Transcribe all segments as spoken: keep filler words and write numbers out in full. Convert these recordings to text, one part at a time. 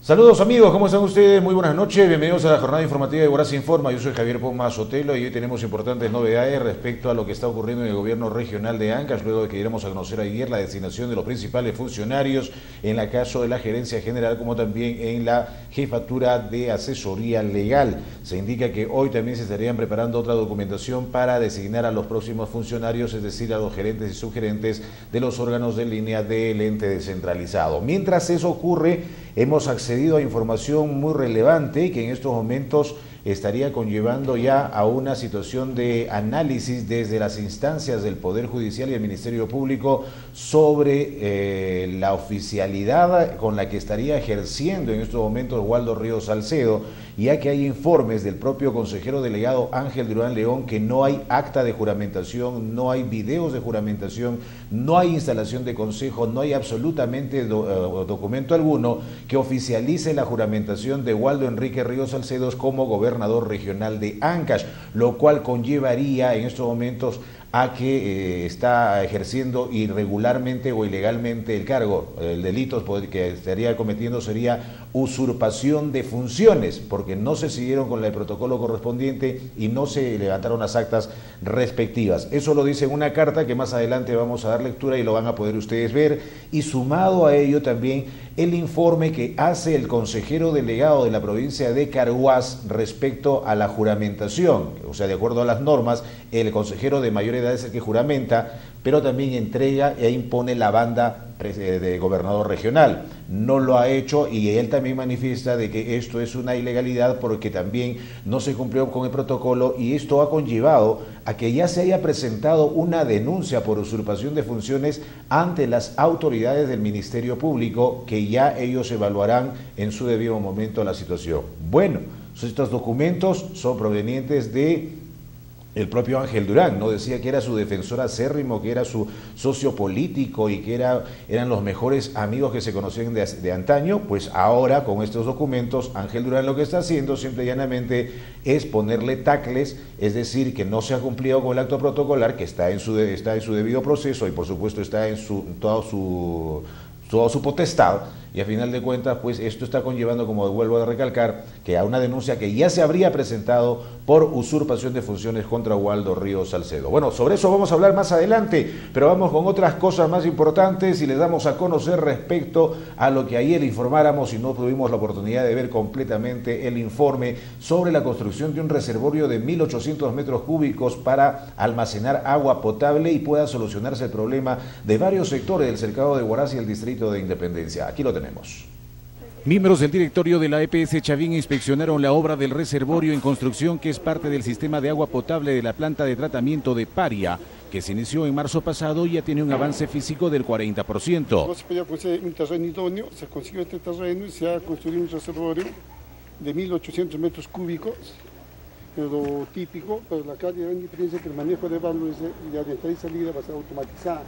Saludos amigos, ¿cómo están ustedes? Muy buenas noches, bienvenidos a la jornada informativa de Huaraz Informa. Yo soy Javier Poma Sotelo y hoy tenemos importantes novedades respecto a lo que está ocurriendo en el gobierno regional de Ancash, luego de que diéramos a conocer ayer la designación de los principales funcionarios en el caso de la gerencia general, como también en la jefatura de asesoría legal. Se indica que hoy también se estarían preparando otra documentación para designar a los próximos funcionarios, es decir, a los gerentes y subgerentes de los órganos de línea del ente descentralizado. Mientras eso ocurre, hemos accedido a información muy relevante que en estos momentos estaría conllevando ya a una situación de análisis desde las instancias del Poder Judicial y el Ministerio Público sobre eh, la oficialidad con la que estaría ejerciendo en estos momentos Waldo Ríos Salcedo, ya que hay informes del propio consejero delegado Ángel Durán León que no hay acta de juramentación, no hay videos de juramentación, no hay instalación de consejo, no hay absolutamente do, uh, documento alguno que oficialice la juramentación de Waldo Enrique Ríos Salcedo como gobernador regional de Ancash, lo cual conllevaría en estos momentos a que eh, está ejerciendo irregularmente o ilegalmente el cargo. El delito que estaría cometiendo sería usurpación de funciones, porque no se siguieron con el protocolo correspondiente y no se levantaron las actas respectivas. Eso lo dice en una carta que más adelante vamos a dar lectura y lo van a poder ustedes ver, y sumado a ello también el informe que hace el consejero delegado de la provincia de Carhuaz respecto a la juramentación. O sea, de acuerdo a las normas, el consejero de mayor edad es el que juramenta, pero también entrega e impone la banda de gobernador regional. No lo ha hecho y él también manifiesta de que esto es una ilegalidad porque también no se cumplió con el protocolo, y esto ha conllevado a que ya se haya presentado una denuncia por usurpación de funciones ante las autoridades del Ministerio Público, que ya ellos evaluarán en su debido momento la situación. Bueno, estos documentos son provenientes de el propio Ángel Durán, ¿no? Decía que era su defensor acérrimo, que era su socio político y que era, eran los mejores amigos que se conocían de, de antaño. Pues ahora, con estos documentos, Ángel Durán lo que está haciendo simple y llanamente es ponerle tacles, es decir, que no se ha cumplido con el acto protocolar, que está en su, de, está en su debido proceso y por supuesto está en su, todo su... toda su potestad, y a final de cuentas pues esto está conllevando, como vuelvo a recalcar, que a una denuncia que ya se habría presentado por usurpación de funciones contra Waldo Ríos Salcedo. Bueno, sobre eso vamos a hablar más adelante, pero vamos con otras cosas más importantes y les damos a conocer respecto a lo que ayer informáramos y no tuvimos la oportunidad de ver completamente el informe sobre la construcción de un reservorio de mil ochocientos metros cúbicos para almacenar agua potable y pueda solucionarse el problema de varios sectores del cercado de Huaraz y el distrito de Independencia. Aquí lo tenemos. Miembros del directorio de la E P S Chavín inspeccionaron la obra del reservorio en construcción, que es parte del sistema de agua potable de la planta de tratamiento de Paria, que se inició en marzo pasado y ya tiene un avance físico del cuarenta por ciento. No se podía conseguir un terreno idóneo, se consiguió este terreno y se ha construido un reservorio de mil ochocientos metros cúbicos, lo típico, pero la gran diferencia es que el manejo de válvulas de entrada y salida va a ser automatizado.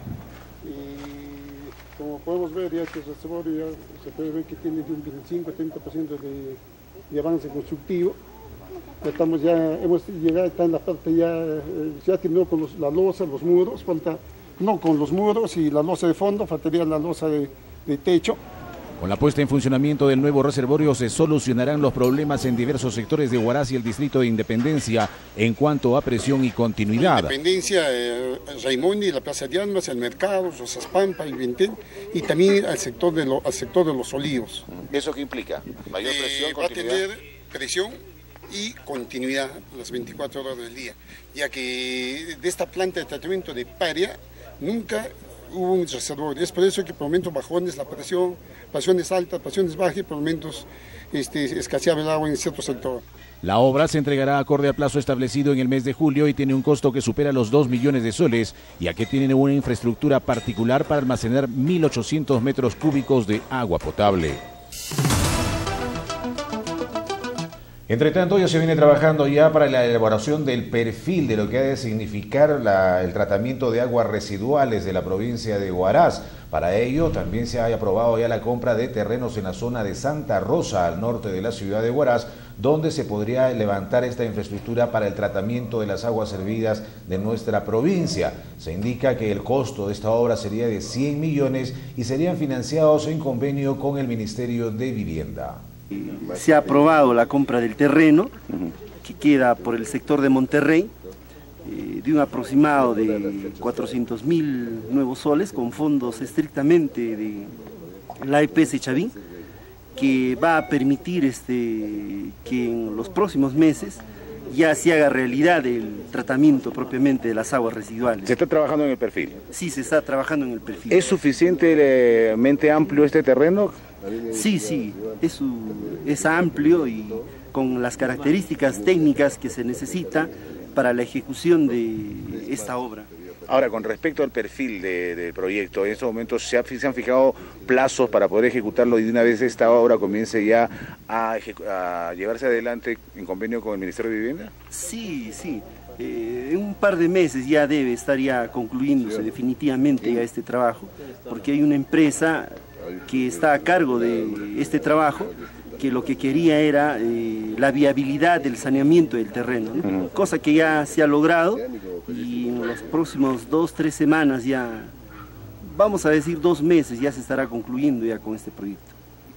Y como podemos ver, ya que el reservorio ya se puede ver que tiene de un veinticinco a treinta por ciento de, de avance constructivo. Estamos ya, hemos llegado, está en la parte ya, ya terminó con los, la losa, los muros, falta, no con los muros y la losa de fondo, faltaría la losa de, de techo. Con la puesta en funcionamiento del nuevo reservorio se solucionarán los problemas en diversos sectores de Huaraz y el distrito de Independencia en cuanto a presión y continuidad. Independencia, eh, Raimondi, la Plaza de Armas, el Mercado, Rosas Pampa, el Vintén, y también al sector de, lo, al sector de los Olivos. ¿Eso qué implica? ¿Mayor presión, eh, va a tener presión y continuidad las veinticuatro horas del día, ya que de esta planta de tratamiento de Paria nunca hubo un reservorio. Es por eso que por momentos bajones la presión, presiones altas, presiones bajas, y por momentos este, escaseaba el agua en cierto sector. La obra se entregará acorde al plazo establecido en el mes de julio y tiene un costo que supera los dos millones de soles, ya que tiene una infraestructura particular para almacenar mil ochocientos metros cúbicos de agua potable. Entre tanto, ya se viene trabajando ya para la elaboración del perfil de lo que ha de significar la, el tratamiento de aguas residuales de la provincia de Huaraz. Para ello, también se ha aprobado ya la compra de terrenos en la zona de Santa Rosa, al norte de la ciudad de Huaraz, donde se podría levantar esta infraestructura para el tratamiento de las aguas servidas de nuestra provincia. Se indica que el costo de esta obra sería de cien millones y serían financiados en convenio con el Ministerio de Vivienda. Se ha aprobado la compra del terreno, que queda por el sector de Monterrey, eh, de un aproximado de cuatrocientos mil nuevos soles, con fondos estrictamente de la E P S Chavín, que va a permitir este, que en los próximos meses ya se haga realidad el tratamiento propiamente de las aguas residuales. ¿Se está trabajando en el perfil? Sí, se está trabajando en el perfil. ¿Es suficientemente amplio este terreno? Sí, sí, es, es amplio y con las características técnicas que se necesita para la ejecución de esta obra. Ahora, con respecto al perfil de, del proyecto, en estos momentos se, ha, se han fijado plazos para poder ejecutarlo y de una vez esta obra comience ya a, a llevarse adelante en convenio con el Ministerio de Vivienda. Sí, sí. Eh, en un par de meses ya debe estar ya concluyéndose definitivamente ya este trabajo, porque hay una empresa que está a cargo de este trabajo, que lo que quería era eh, la viabilidad del saneamiento del terreno, ¿no? Uh-huh. Cosa que ya se ha logrado y en los próximos dos, tres semanas ya, vamos a decir dos meses, ya se estará concluyendo ya con este proyecto.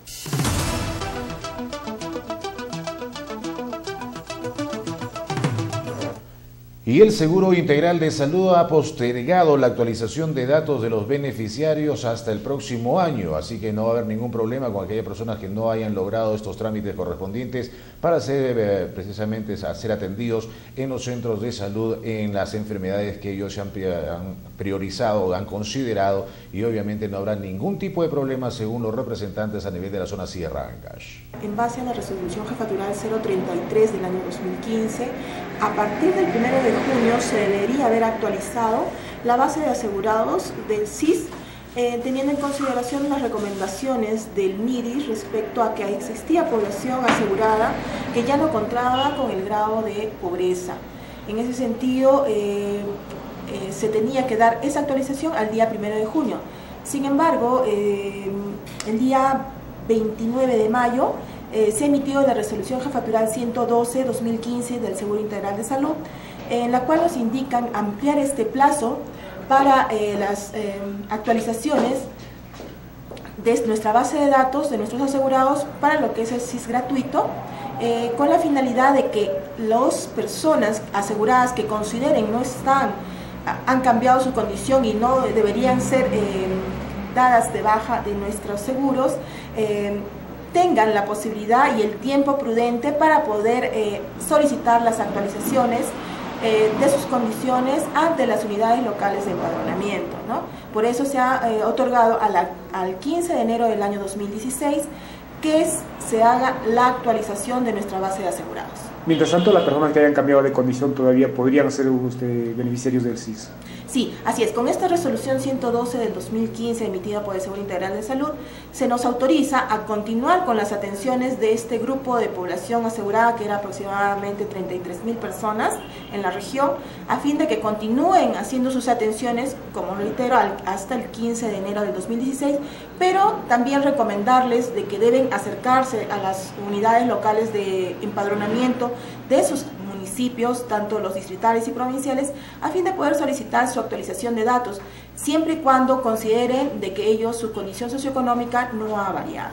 Y el Seguro Integral de Salud ha postergado la actualización de datos de los beneficiarios hasta el próximo año, así que no va a haber ningún problema con aquellas personas que no hayan logrado estos trámites correspondientes para ser eh, precisamente a ser atendidos en los centros de salud en las enfermedades que ellos han priorizado, han considerado, y obviamente no habrá ningún tipo de problema según los representantes a nivel de la zona Sierra Ancash. En base a la resolución jefatural cero treinta y tres del año dos mil quince, a partir del primero de junio se debería haber actualizado la base de asegurados del S I S, eh, teniendo en consideración las recomendaciones del M I R I respecto a que existía población asegurada que ya no contaba con el grado de pobreza. En ese sentido, eh, eh, se tenía que dar esa actualización al día primero de junio. Sin embargo, eh, el día veintinueve de mayo eh, se emitió la resolución jefatural ciento doce barra dos mil quince del Seguro Integral de Salud, en la cual nos indican ampliar este plazo para eh, las eh, actualizaciones de nuestra base de datos de nuestros asegurados para lo que es el S I S gratuito, eh, con la finalidad de que las personas aseguradas que consideren no están, han cambiado su condición y no deberían ser eh, dadas de baja de nuestros seguros, eh, tengan la posibilidad y el tiempo prudente para poder eh, solicitar las actualizaciones eh, de sus condiciones ante las unidades locales de empadronamiento, ¿no? Por eso se ha eh, otorgado a la, al quince de enero del año dos mil dieciséis que es, se haga la actualización de nuestra base de asegurados. Mientras tanto, las personas que hayan cambiado de condición todavía podrían ser usted, beneficiarios del S I S. Sí, así es. Con esta resolución ciento doce del dos mil quince emitida por el Seguro Integral de Salud, se nos autoriza a continuar con las atenciones de este grupo de población asegurada, que era aproximadamente treinta y tres mil personas en la región, a fin de que continúen haciendo sus atenciones, como reitero, hasta el quince de enero del dos mil dieciséis, pero también recomendarles de que deben acercarse a las unidades locales de empadronamiento de sus municipios, tanto los distritales y provinciales, a fin de poder solicitar su actualización de datos, siempre y cuando consideren de que ellos, su condición socioeconómica no ha variado.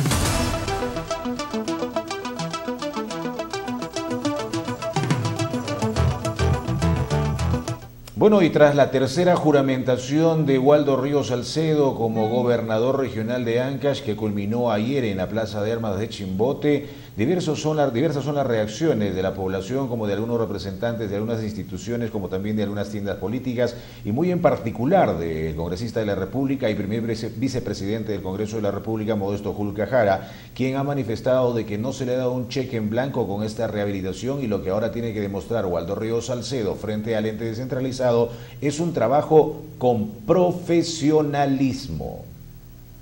Bueno, y tras la tercera juramentación de Waldo Ríos Salcedo como gobernador regional de Ancash, que culminó ayer en la Plaza de Armas de Chimbote, diversos son las, diversas son las reacciones de la población, como de algunos representantes de algunas instituciones, como también de algunas tiendas políticas, y muy en particular del congresista de la República y primer vicepresidente del Congreso de la República, Modesto Julca Jara, quien ha manifestado de que no se le ha dado un cheque en blanco con esta rehabilitación, y lo que ahora tiene que demostrar Waldo Ríos Salcedo frente al ente descentralizado es un trabajo con profesionalismo.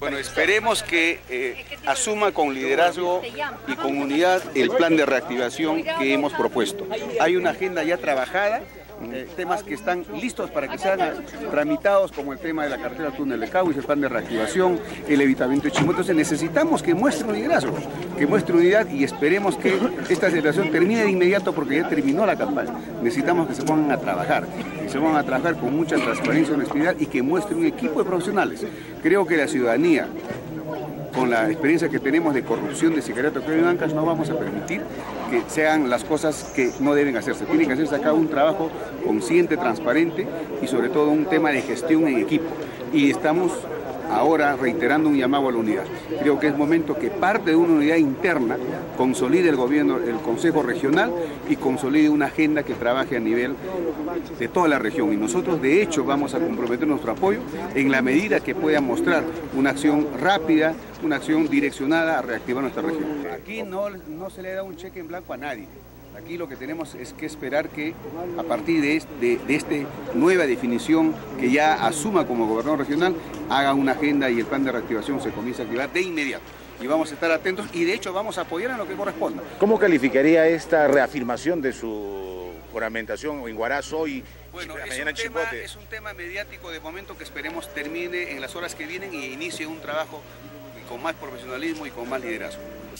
Bueno, esperemos que eh, asuma con liderazgo y con unidad el plan de reactivación que hemos propuesto. Hay una agenda ya trabajada, eh, temas que están listos para que sean tramitados, como el tema de la carretera túnel de Cauis, el plan de reactivación, el evitamiento de Chimbote. Entonces necesitamos que muestre un liderazgo, que muestre unidad y esperemos que esta celebración termine de inmediato porque ya terminó la campaña. Necesitamos que se pongan a trabajar, que se pongan a trabajar con mucha transparencia y honestidad y que muestren un equipo de profesionales. Creo que la ciudadanía, con la experiencia que tenemos de corrupción de sicariato y bancas, no vamos a permitir que sean las cosas que no deben hacerse. Tiene que hacerse acá un trabajo consciente, transparente y sobre todo un tema de gestión en equipo. Y estamos ahora reiterando un llamado a la unidad. Creo que es momento que parte de una unidad interna consolide el gobierno, el Consejo Regional y consolide una agenda que trabaje a nivel de toda la región. Y nosotros de hecho vamos a comprometer nuestro apoyo en la medida que pueda mostrar una acción rápida, una acción direccionada a reactivar nuestra región. Aquí no, no se le da un cheque en blanco a nadie. Aquí lo que tenemos es que esperar que a partir de, este, de, de esta nueva definición que ya asuma como gobernador regional, haga una agenda y el plan de reactivación se comience a activar de inmediato. Y vamos a estar atentos y de hecho vamos a apoyar en lo que corresponda. ¿Cómo calificaría esta reafirmación de su juramentación en Huaraz hoy? Bueno, es un, tema, es un tema mediático de momento que esperemos termine en las horas que vienen y inicie un trabajo con más profesionalismo y con más liderazgo.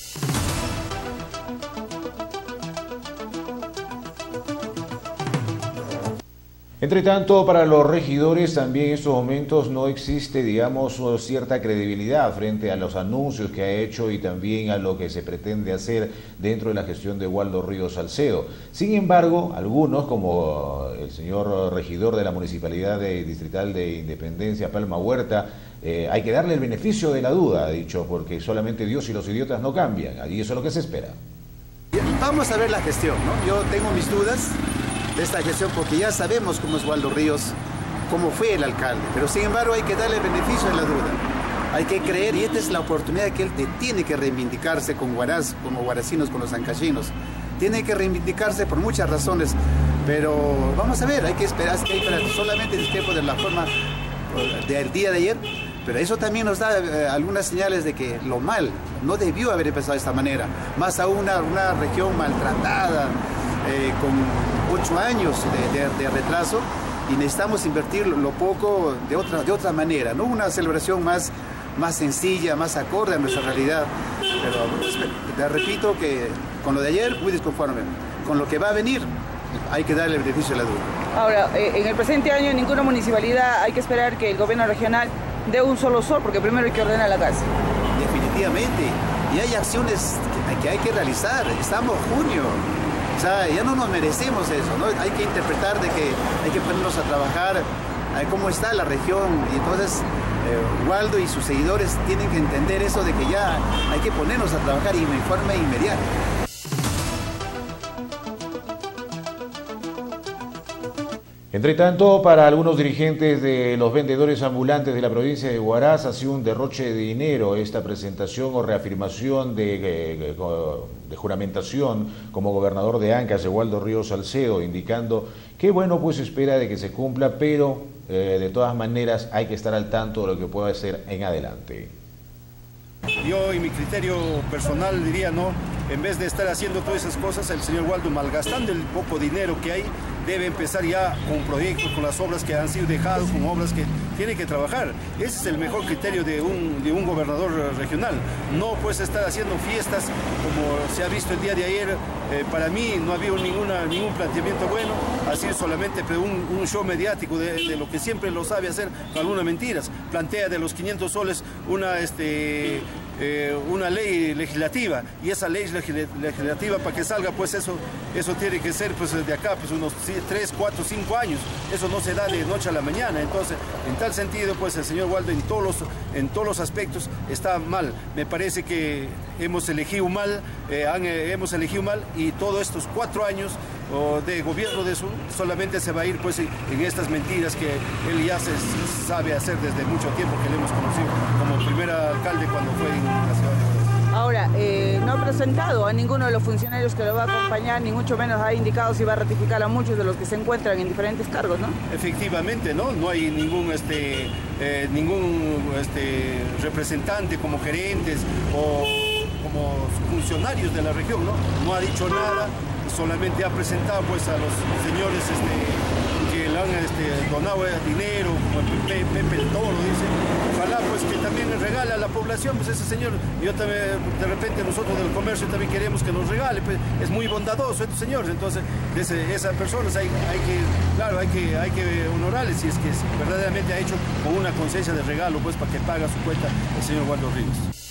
Entre tanto, para los regidores también en estos momentos no existe, digamos, cierta credibilidad frente a los anuncios que ha hecho y también a lo que se pretende hacer dentro de la gestión de Waldo Ríos Salcedo. Sin embargo, algunos, como el señor regidor de la Municipalidad de, Distrital de Independencia, Palma Huerta, eh, hay que darle el beneficio de la duda, ha dicho, porque solamente Dios y los idiotas no cambian, y eso es lo que se espera. Vamos a ver la gestión, ¿no? Yo tengo mis dudas de esta gestión porque ya sabemos cómo es Waldo Ríos, cómo fue el alcalde, pero sin embargo hay que darle el beneficio de la duda, hay que creer y esta es la oportunidad que él tiene que reivindicarse con Huaraz, como huaracinos, con los ancachinos, tiene que reivindicarse por muchas razones, pero vamos a ver, hay que esperar, que hay para solamente discrepo de la forma del día de ayer, pero eso también nos da eh, algunas señales de que lo mal no debió haber empezado de esta manera, más aún una, una región maltratada, Eh, con ocho años de, de, de retraso y necesitamos invertir lo poco de otra, de otra manera, ¿no? Una celebración más, más sencilla, más acorde a nuestra realidad. Pero te repito que con lo de ayer muy disconforme, con lo que va a venir hay que darle el beneficio de la duda. Ahora, eh, en el presente año en ninguna municipalidad hay que esperar que el gobierno regional dé un solo sol porque primero hay que ordenar la casa. Definitivamente, y hay acciones que, que hay que realizar, estamos en junio. O sea, ya no nos merecemos eso, ¿no? Hay que interpretar de que hay que ponernos a trabajar, a ver cómo está la región, y entonces eh, Waldo y sus seguidores tienen que entender eso de que ya hay que ponernos a trabajar y de forma inmediata. Entre tanto, para algunos dirigentes de los vendedores ambulantes de la provincia de Huaraz ha sido un derroche de dinero esta presentación o reafirmación de, de, de juramentación como gobernador de Ancash, Waldo Ríos Salcedo, indicando que bueno, pues espera de que se cumpla, pero eh, de todas maneras hay que estar al tanto de lo que pueda ser en adelante. Yo, en mi criterio personal, diría, no, en vez de estar haciendo todas esas cosas, el señor Waldo, malgastando el poco dinero que hay, debe empezar ya con proyectos, con las obras que han sido dejadas, con obras que tiene que trabajar. Ese es el mejor criterio de un, de un gobernador regional. No puedes estar haciendo fiestas como se ha visto el día de ayer. Eh, para mí no ha habido ninguna, ningún planteamiento bueno, ha sido solamente un, un show mediático de, de lo que siempre lo sabe hacer con algunas mentiras. Plantea de los quinientos soles una... Este, Eh, una ley legislativa, y esa ley legislativa para que salga, pues eso, eso tiene que ser pues de acá pues unos tres, cuatro, cinco años, eso no se da de noche a la mañana. Entonces, en tal sentido, pues el señor Waldo en todos los, en todos los aspectos está mal. Me parece que hemos elegido mal, eh, han, eh, hemos elegido mal, y todos estos cuatro años oh, de gobierno de su solamente se va a ir pues en estas mentiras que él ya se sabe hacer desde mucho tiempo, que le hemos conocido como primer alcalde cuando fue en la ciudad de Huaraz. Ahora, eh, no no ha presentado a ninguno de los funcionarios que lo va a acompañar, ni mucho menos ha indicado si va a ratificar a muchos de los que se encuentran en diferentes cargos, ¿no? Efectivamente, ¿no? No hay ningún, este, eh, ningún este, representante como gerentes o como funcionarios de la región, ¿no? No ha dicho nada, solamente ha presentado pues a los señores este, que le han este, donado dinero, como Pepe, Pepe el Toro, dice. Ojalá pues que también le regale a la población, pues ese señor, yo también, de repente nosotros del comercio también queremos que nos regale, pues es muy bondadoso este señor, entonces de esas personas hay, hay que, claro, hay que, hay que honorarles si es que verdaderamente ha hecho con una conciencia de regalo, pues para que pague su cuenta el señor Waldo Ríos.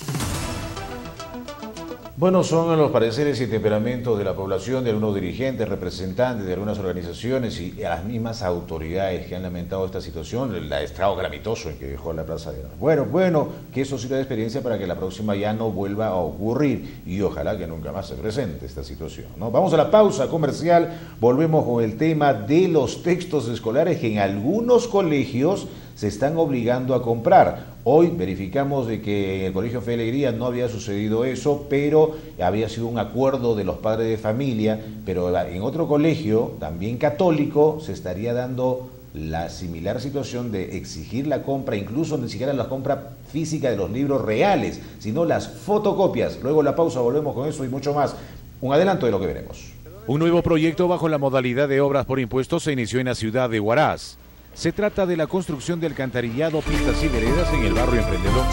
Bueno, son los pareceres y temperamentos de la población, de algunos dirigentes, representantes de algunas organizaciones y a las mismas autoridades que han lamentado esta situación, el estrado calamitoso en que dejó la Plaza de Armas. Bueno, bueno, que eso sirva de experiencia para que la próxima ya no vuelva a ocurrir y ojalá que nunca más se presente esta situación, ¿no? Vamos a la pausa comercial, volvemos con el tema de los textos escolares que en algunos colegios se están obligando a comprar. Hoy verificamos de que en el Colegio Fe y Alegría no había sucedido eso, pero había sido un acuerdo de los padres de familia, pero en otro colegio, también católico, se estaría dando la similar situación de exigir la compra, incluso ni siquiera la compra física de los libros reales, sino las fotocopias. Luego la pausa, volvemos con eso y mucho más. Un adelanto de lo que veremos. Un nuevo proyecto bajo la modalidad de obras por impuestos se inició en la ciudad de Huaraz. Se trata de la construcción de alcantarillado, pistas y veredas en el barrio Emprendedor.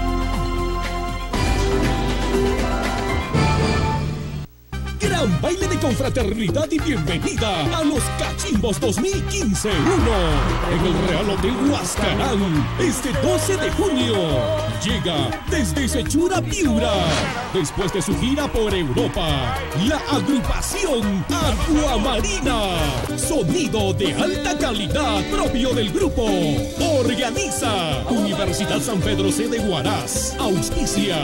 Gran baile de confraternidad y bienvenida a los Cachimbos dos mil quince uno en el Real Hotel Huascarán este doce de junio. Llega desde Sechura, Piura, después de su gira por Europa, la agrupación Aguamarina. Sonido de alta calidad propio del grupo. Organiza Universidad San Pedro C de Huaraz. Auspicia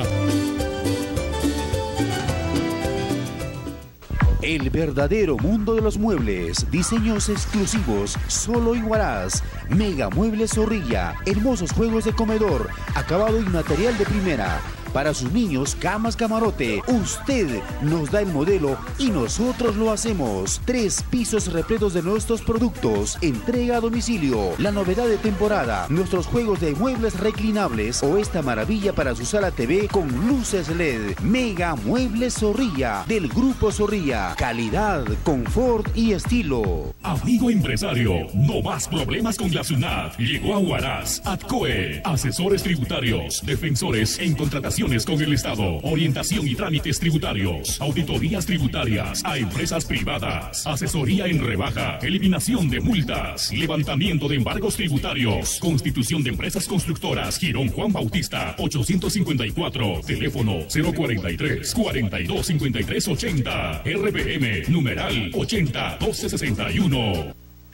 El verdadero mundo de los muebles, diseños exclusivos, solo en Huaraz. Mega Muebles Zorrilla, hermosos juegos de comedor, acabado y material de primera. Para sus niños, camas camarote. Usted nos da el modelo y nosotros lo hacemos. Tres pisos repletos de nuestros productos. Entrega a domicilio. La novedad de temporada. Nuestros juegos de muebles reclinables o esta maravilla para su sala T V con luces L E D. Mega Muebles Zorrilla del Grupo Zorrilla. Calidad, confort y estilo. Amigo empresario, no más problemas con la SUNAT. Llegó a Huaraz, ATCOE, asesores tributarios, defensores en contratación con el Estado, orientación y trámites tributarios, auditorías tributarias a empresas privadas, asesoría en rebaja, eliminación de multas, levantamiento de embargos tributarios, constitución de empresas constructoras. Girón Juan Bautista, ochocientos cincuenta y cuatro, teléfono cero cuarenta y tres, cuarenta y dos, cincuenta y tres, ochenta, R B M, numeral ochenta, doce sesenta y uno.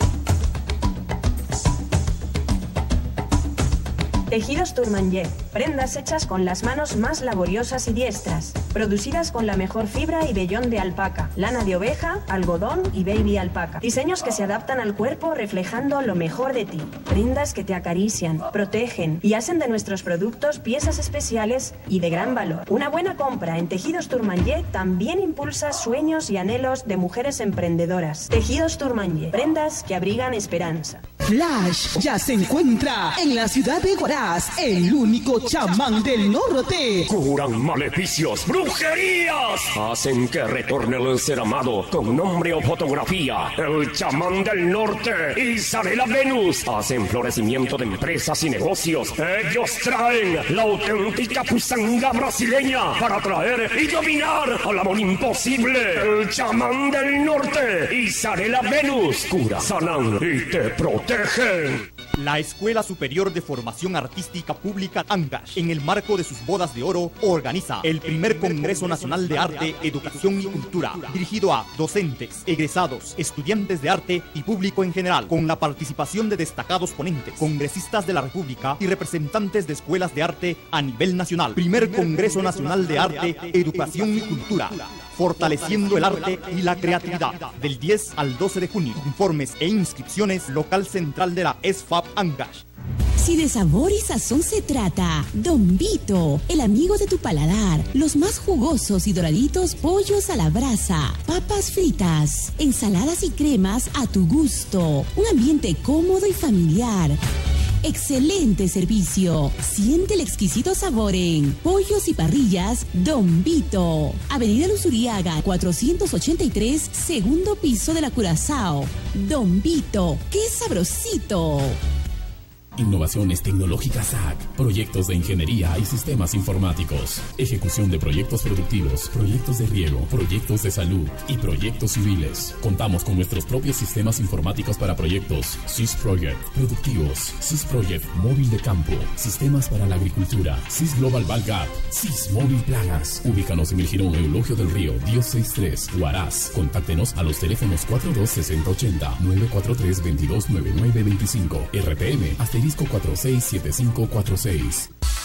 Tejidos Tourmanier, prendas hechas con las manos más laboriosas y diestras, producidas con la mejor fibra y vellón de alpaca, lana de oveja, algodón y baby alpaca. Diseños que se adaptan al cuerpo reflejando lo mejor de ti. Prendas que te acarician, protegen y hacen de nuestros productos piezas especiales y de gran valor. Una buena compra en Tejidos Tourmanier también impulsa sueños y anhelos de mujeres emprendedoras. Tejidos Tourmanier, prendas que abrigan esperanza. Flash ya se encuentra en la ciudad de Huaraz, el único chamán del norte. Curan maleficios, brujerías, hacen que retorne el ser amado con nombre o fotografía. El chamán del norte, Isabela Venus, hacen florecimiento de empresas y negocios. Ellos traen la auténtica pusanga brasileña para atraer y dominar al amor imposible. El chamán del norte, Isabela Venus, cura, sanan y te protegen. La Escuela Superior de Formación Artística Pública Ancash, en el marco de sus bodas de oro, organiza el primer Congreso Nacional de Arte, Educación y Cultura, dirigido a docentes, egresados, estudiantes de arte y público en general, con la participación de destacados ponentes, congresistas de la República y representantes de escuelas de arte a nivel nacional. Primer Congreso Nacional de Arte, Educación y Cultura, fortaleciendo el arte y la creatividad, del diez al doce de junio. Informes e inscripciones, local central de la ESFAP Ancash. Si de sabor y sazón se trata, Don Vito, el amigo de tu paladar. Los más jugosos y doraditos pollos a la brasa, papas fritas, ensaladas y cremas a tu gusto. Un ambiente cómodo y familiar. Excelente servicio. Siente el exquisito sabor en Pollos y Parrillas Don Vito. Avenida Luzuriaga, cuatrocientos ochenta y tres, segundo piso de la Curazao. Don Vito, ¡qué sabrosito! Innovaciones tecnológicas A C, proyectos de ingeniería y sistemas informáticos, ejecución de proyectos productivos, proyectos de riego, proyectos de salud y proyectos civiles. Contamos con nuestros propios sistemas informáticos para proyectos SIS Project, productivos, SIS Project móvil de campo, sistemas para la agricultura, SIS Global Backup, SIS Móvil Plagas. Ubícanos en el Jirón Eulogio del Río, diez sesenta y tres, Huaraz. Contáctenos a los teléfonos cuatro dos seis cero ocho cero, nueve cuatro tres, veintidós noventa y nueve veinticinco, R P M hasta disco cuatro seis siete cinco cuatro seis.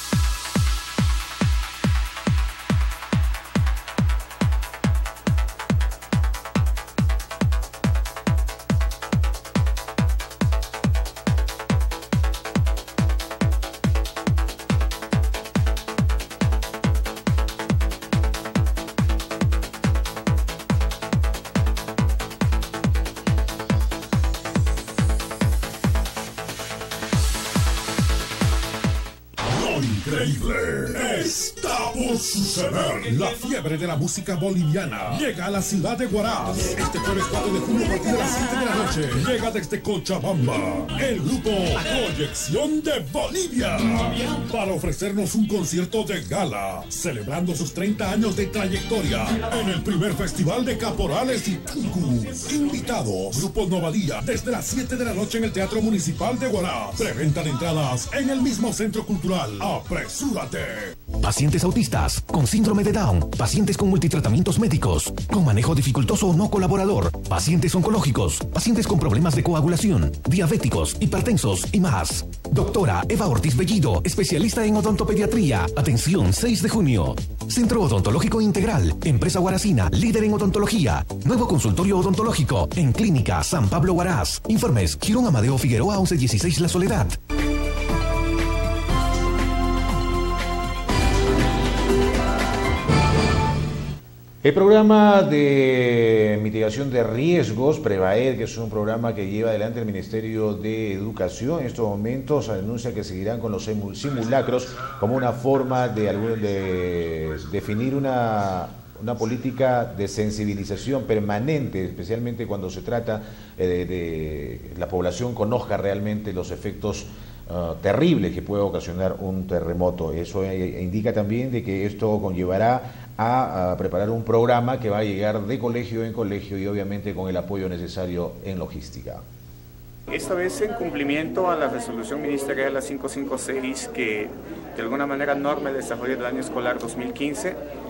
La fiebre de la música boliviana llega a la ciudad de Huaraz este jueves cuatro de junio a partir de las siete de la noche. Llega desde Cochabamba el grupo Proyección de Bolivia para ofrecernos un concierto de gala celebrando sus treinta años de trayectoria en el primer festival de caporales y tucus. Invitados Grupo Novadía desde las siete de la noche en el Teatro Municipal de Huaraz. Preventa de entradas en el mismo centro cultural. ¡Apresúrate! Pacientes autistas, con síndrome de Down, pacientes con multitratamientos médicos, con manejo dificultoso o no colaborador, pacientes oncológicos, pacientes con problemas de coagulación, diabéticos, hipertensos y más. Doctora Eva Ortiz Bellido, especialista en odontopediatría. Atención, seis de junio. Centro Odontológico Integral, empresa huaracina, líder en odontología. Nuevo consultorio odontológico en Clínica San Pablo Huaraz. Informes, Girón Amadeo Figueroa once dieciséis La Soledad. El programa de mitigación de riesgos, PREVAED, que es un programa que lleva adelante el Ministerio de Educación, en estos momentos anuncia que seguirán con los simulacros como una forma de, de definir una, una política de sensibilización permanente, especialmente cuando se trata de, de la población conozca realmente los efectos Uh, terribles que puede ocasionar un terremoto. Eso eh, indica también de que esto conllevará a, a preparar un programa que va a llegar de colegio en colegio y obviamente con el apoyo necesario en logística. Esta vez en cumplimiento a la resolución ministerial la quinientos cincuenta y seis que de alguna manera norma el desarrollo del año escolar dos mil quince,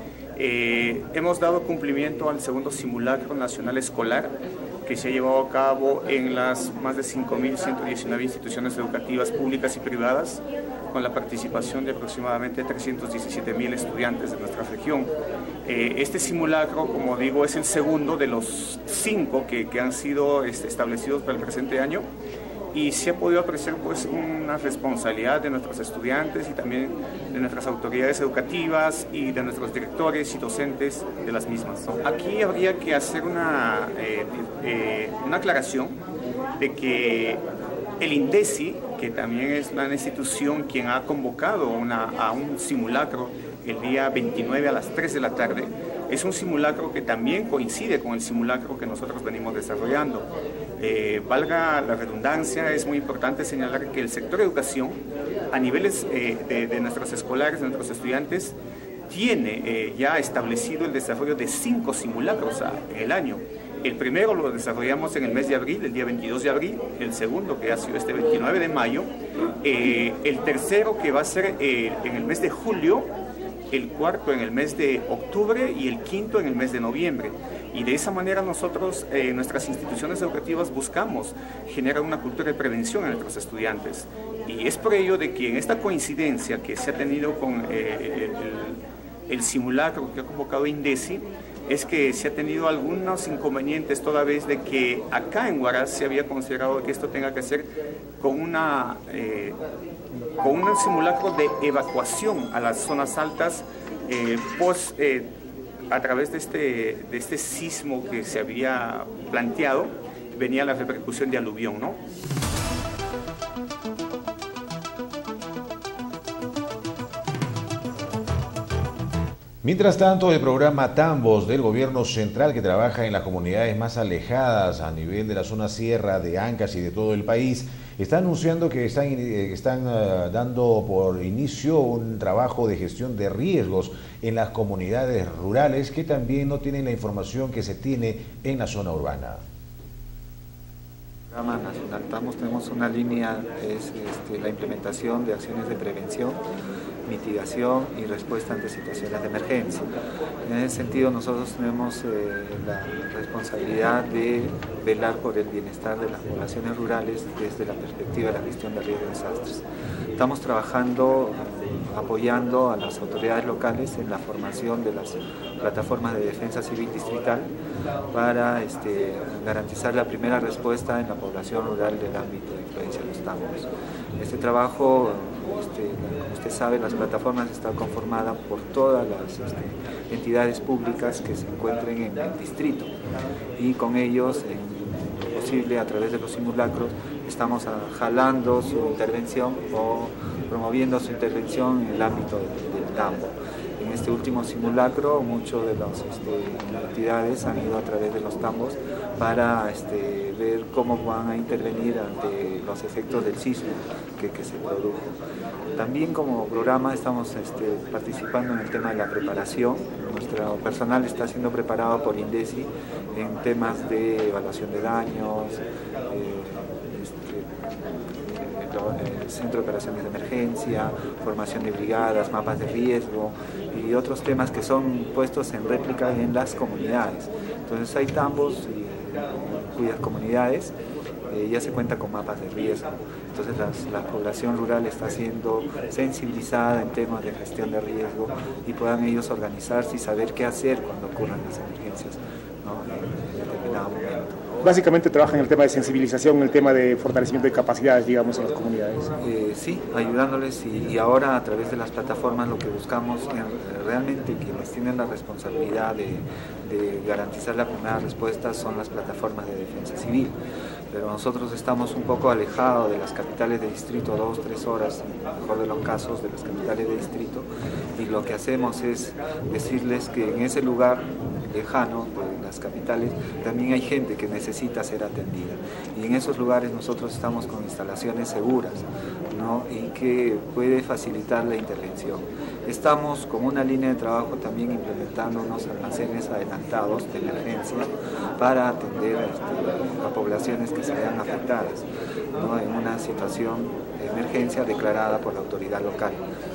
eh, hemos dado cumplimiento al segundo simulacro nacional escolar que se ha llevado a cabo en las más de cinco mil ciento diecinueve instituciones educativas públicas y privadas, con la participación de aproximadamente trescientos diecisiete mil estudiantes de nuestra región. Eh, este simulacro, como digo, es el segundo de los cinco que, que han sido este, establecidos para el presente año, y se ha podido apreciar pues una responsabilidad de nuestros estudiantes y también de nuestras autoridades educativas y de nuestros directores y docentes de las mismas. Aquí habría que hacer una, eh, eh, una aclaración de que el INDECI, que también es la institución quien ha convocado una, a un simulacro el día veintinueve a las tres de la tarde, es un simulacro que también coincide con el simulacro que nosotros venimos desarrollando. Eh, valga la redundancia, es muy importante señalar que el sector educación, a niveles eh, de, de nuestros escolares, de nuestros estudiantes, tiene eh, ya establecido el desarrollo de cinco simulacros a, en el año. El primero lo desarrollamos en el mes de abril, el día veintidós de abril, el segundo que ha sido este veintinueve de mayo, eh, el tercero que va a ser eh, en el mes de julio, el cuarto en el mes de octubre y el quinto en el mes de noviembre. Y de esa manera nosotros, eh, nuestras instituciones educativas, buscamos generar una cultura de prevención en nuestros estudiantes. Y es por ello de que en esta coincidencia que se ha tenido con eh, el, el simulacro que ha convocado INDECI, es que se ha tenido algunos inconvenientes toda vez de que acá en Huaraz se había considerado que esto tenga que ser con una... Eh, con un simulacro de evacuación a las zonas altas eh, post, eh, a través de este, de este sismo que se había planteado, venía la repercusión de aluvión, ¿no? Mientras tanto, el programa Tambos del gobierno central, que trabaja en las comunidades más alejadas a nivel de la zona sierra de Ancash y de todo el país, está anunciando que están, eh, están uh, dando por inicio un trabajo de gestión de riesgos en las comunidades rurales que también no tienen la información que se tiene en la zona urbana. En el programa nacional Tambos tenemos una línea, es este, la implementación de acciones de prevención, mitigación y respuesta ante situaciones de emergencia. En ese sentido, nosotros tenemos eh, la responsabilidad de velar por el bienestar de las poblaciones rurales desde la perspectiva de la gestión de riesgos de desastres. Estamos trabajando, apoyando a las autoridades locales en la formación de las plataformas de defensa civil distrital para este, garantizar la primera respuesta en la población rural del ámbito de influencia de los tambos. Este trabajo, este, como usted sabe, las plataformas están conformadas por todas las este, entidades públicas que se encuentren en el distrito y con ellos, en lo posible, a través de los simulacros, estamos jalando su intervención o promoviendo su intervención en el ámbito del, del tambo. En este último simulacro, muchas de las este, entidades han ido a través de los tambos para este, ver cómo van a intervenir ante los efectos del sismo que, que se produjo. También como programa estamos este, participando en el tema de la preparación. Nuestro personal está siendo preparado por INDECI en temas de evaluación de daños, eh, el Centro de Operaciones de Emergencia, formación de brigadas, mapas de riesgo y otros temas que son puestos en réplica en las comunidades. Entonces hay tambos y, cuyas comunidades eh, ya se cuenta con mapas de riesgo. Entonces las, la población rural está siendo sensibilizada en temas de gestión de riesgo y puedan ellos organizarse y saber qué hacer cuando ocurran las emergencias, ¿no?, en determinado momento. Básicamente trabaja en el tema de sensibilización, en el tema de fortalecimiento de capacidades, digamos, en las comunidades. Eh, sí, ayudándoles y, y ahora a través de las plataformas lo que buscamos es realmente quienes tienen la responsabilidad de, de garantizar la primera respuesta son las plataformas de defensa civil. Pero nosotros estamos un poco alejados de las capitales de distrito, dos, tres horas, en el mejor de los casos, de las capitales de distrito, y lo que hacemos es decirles que en ese lugar lejano de las capitales también hay gente que necesita ser atendida, y en esos lugares nosotros estamos con instalaciones seguras, ¿no?, y que puede facilitar la intervención. Estamos con una línea de trabajo también implementando unos almacenes adelantados de emergencia para atender este, a poblaciones que se vean afectadas, ¿no?, en una situación de emergencia declarada por la autoridad local.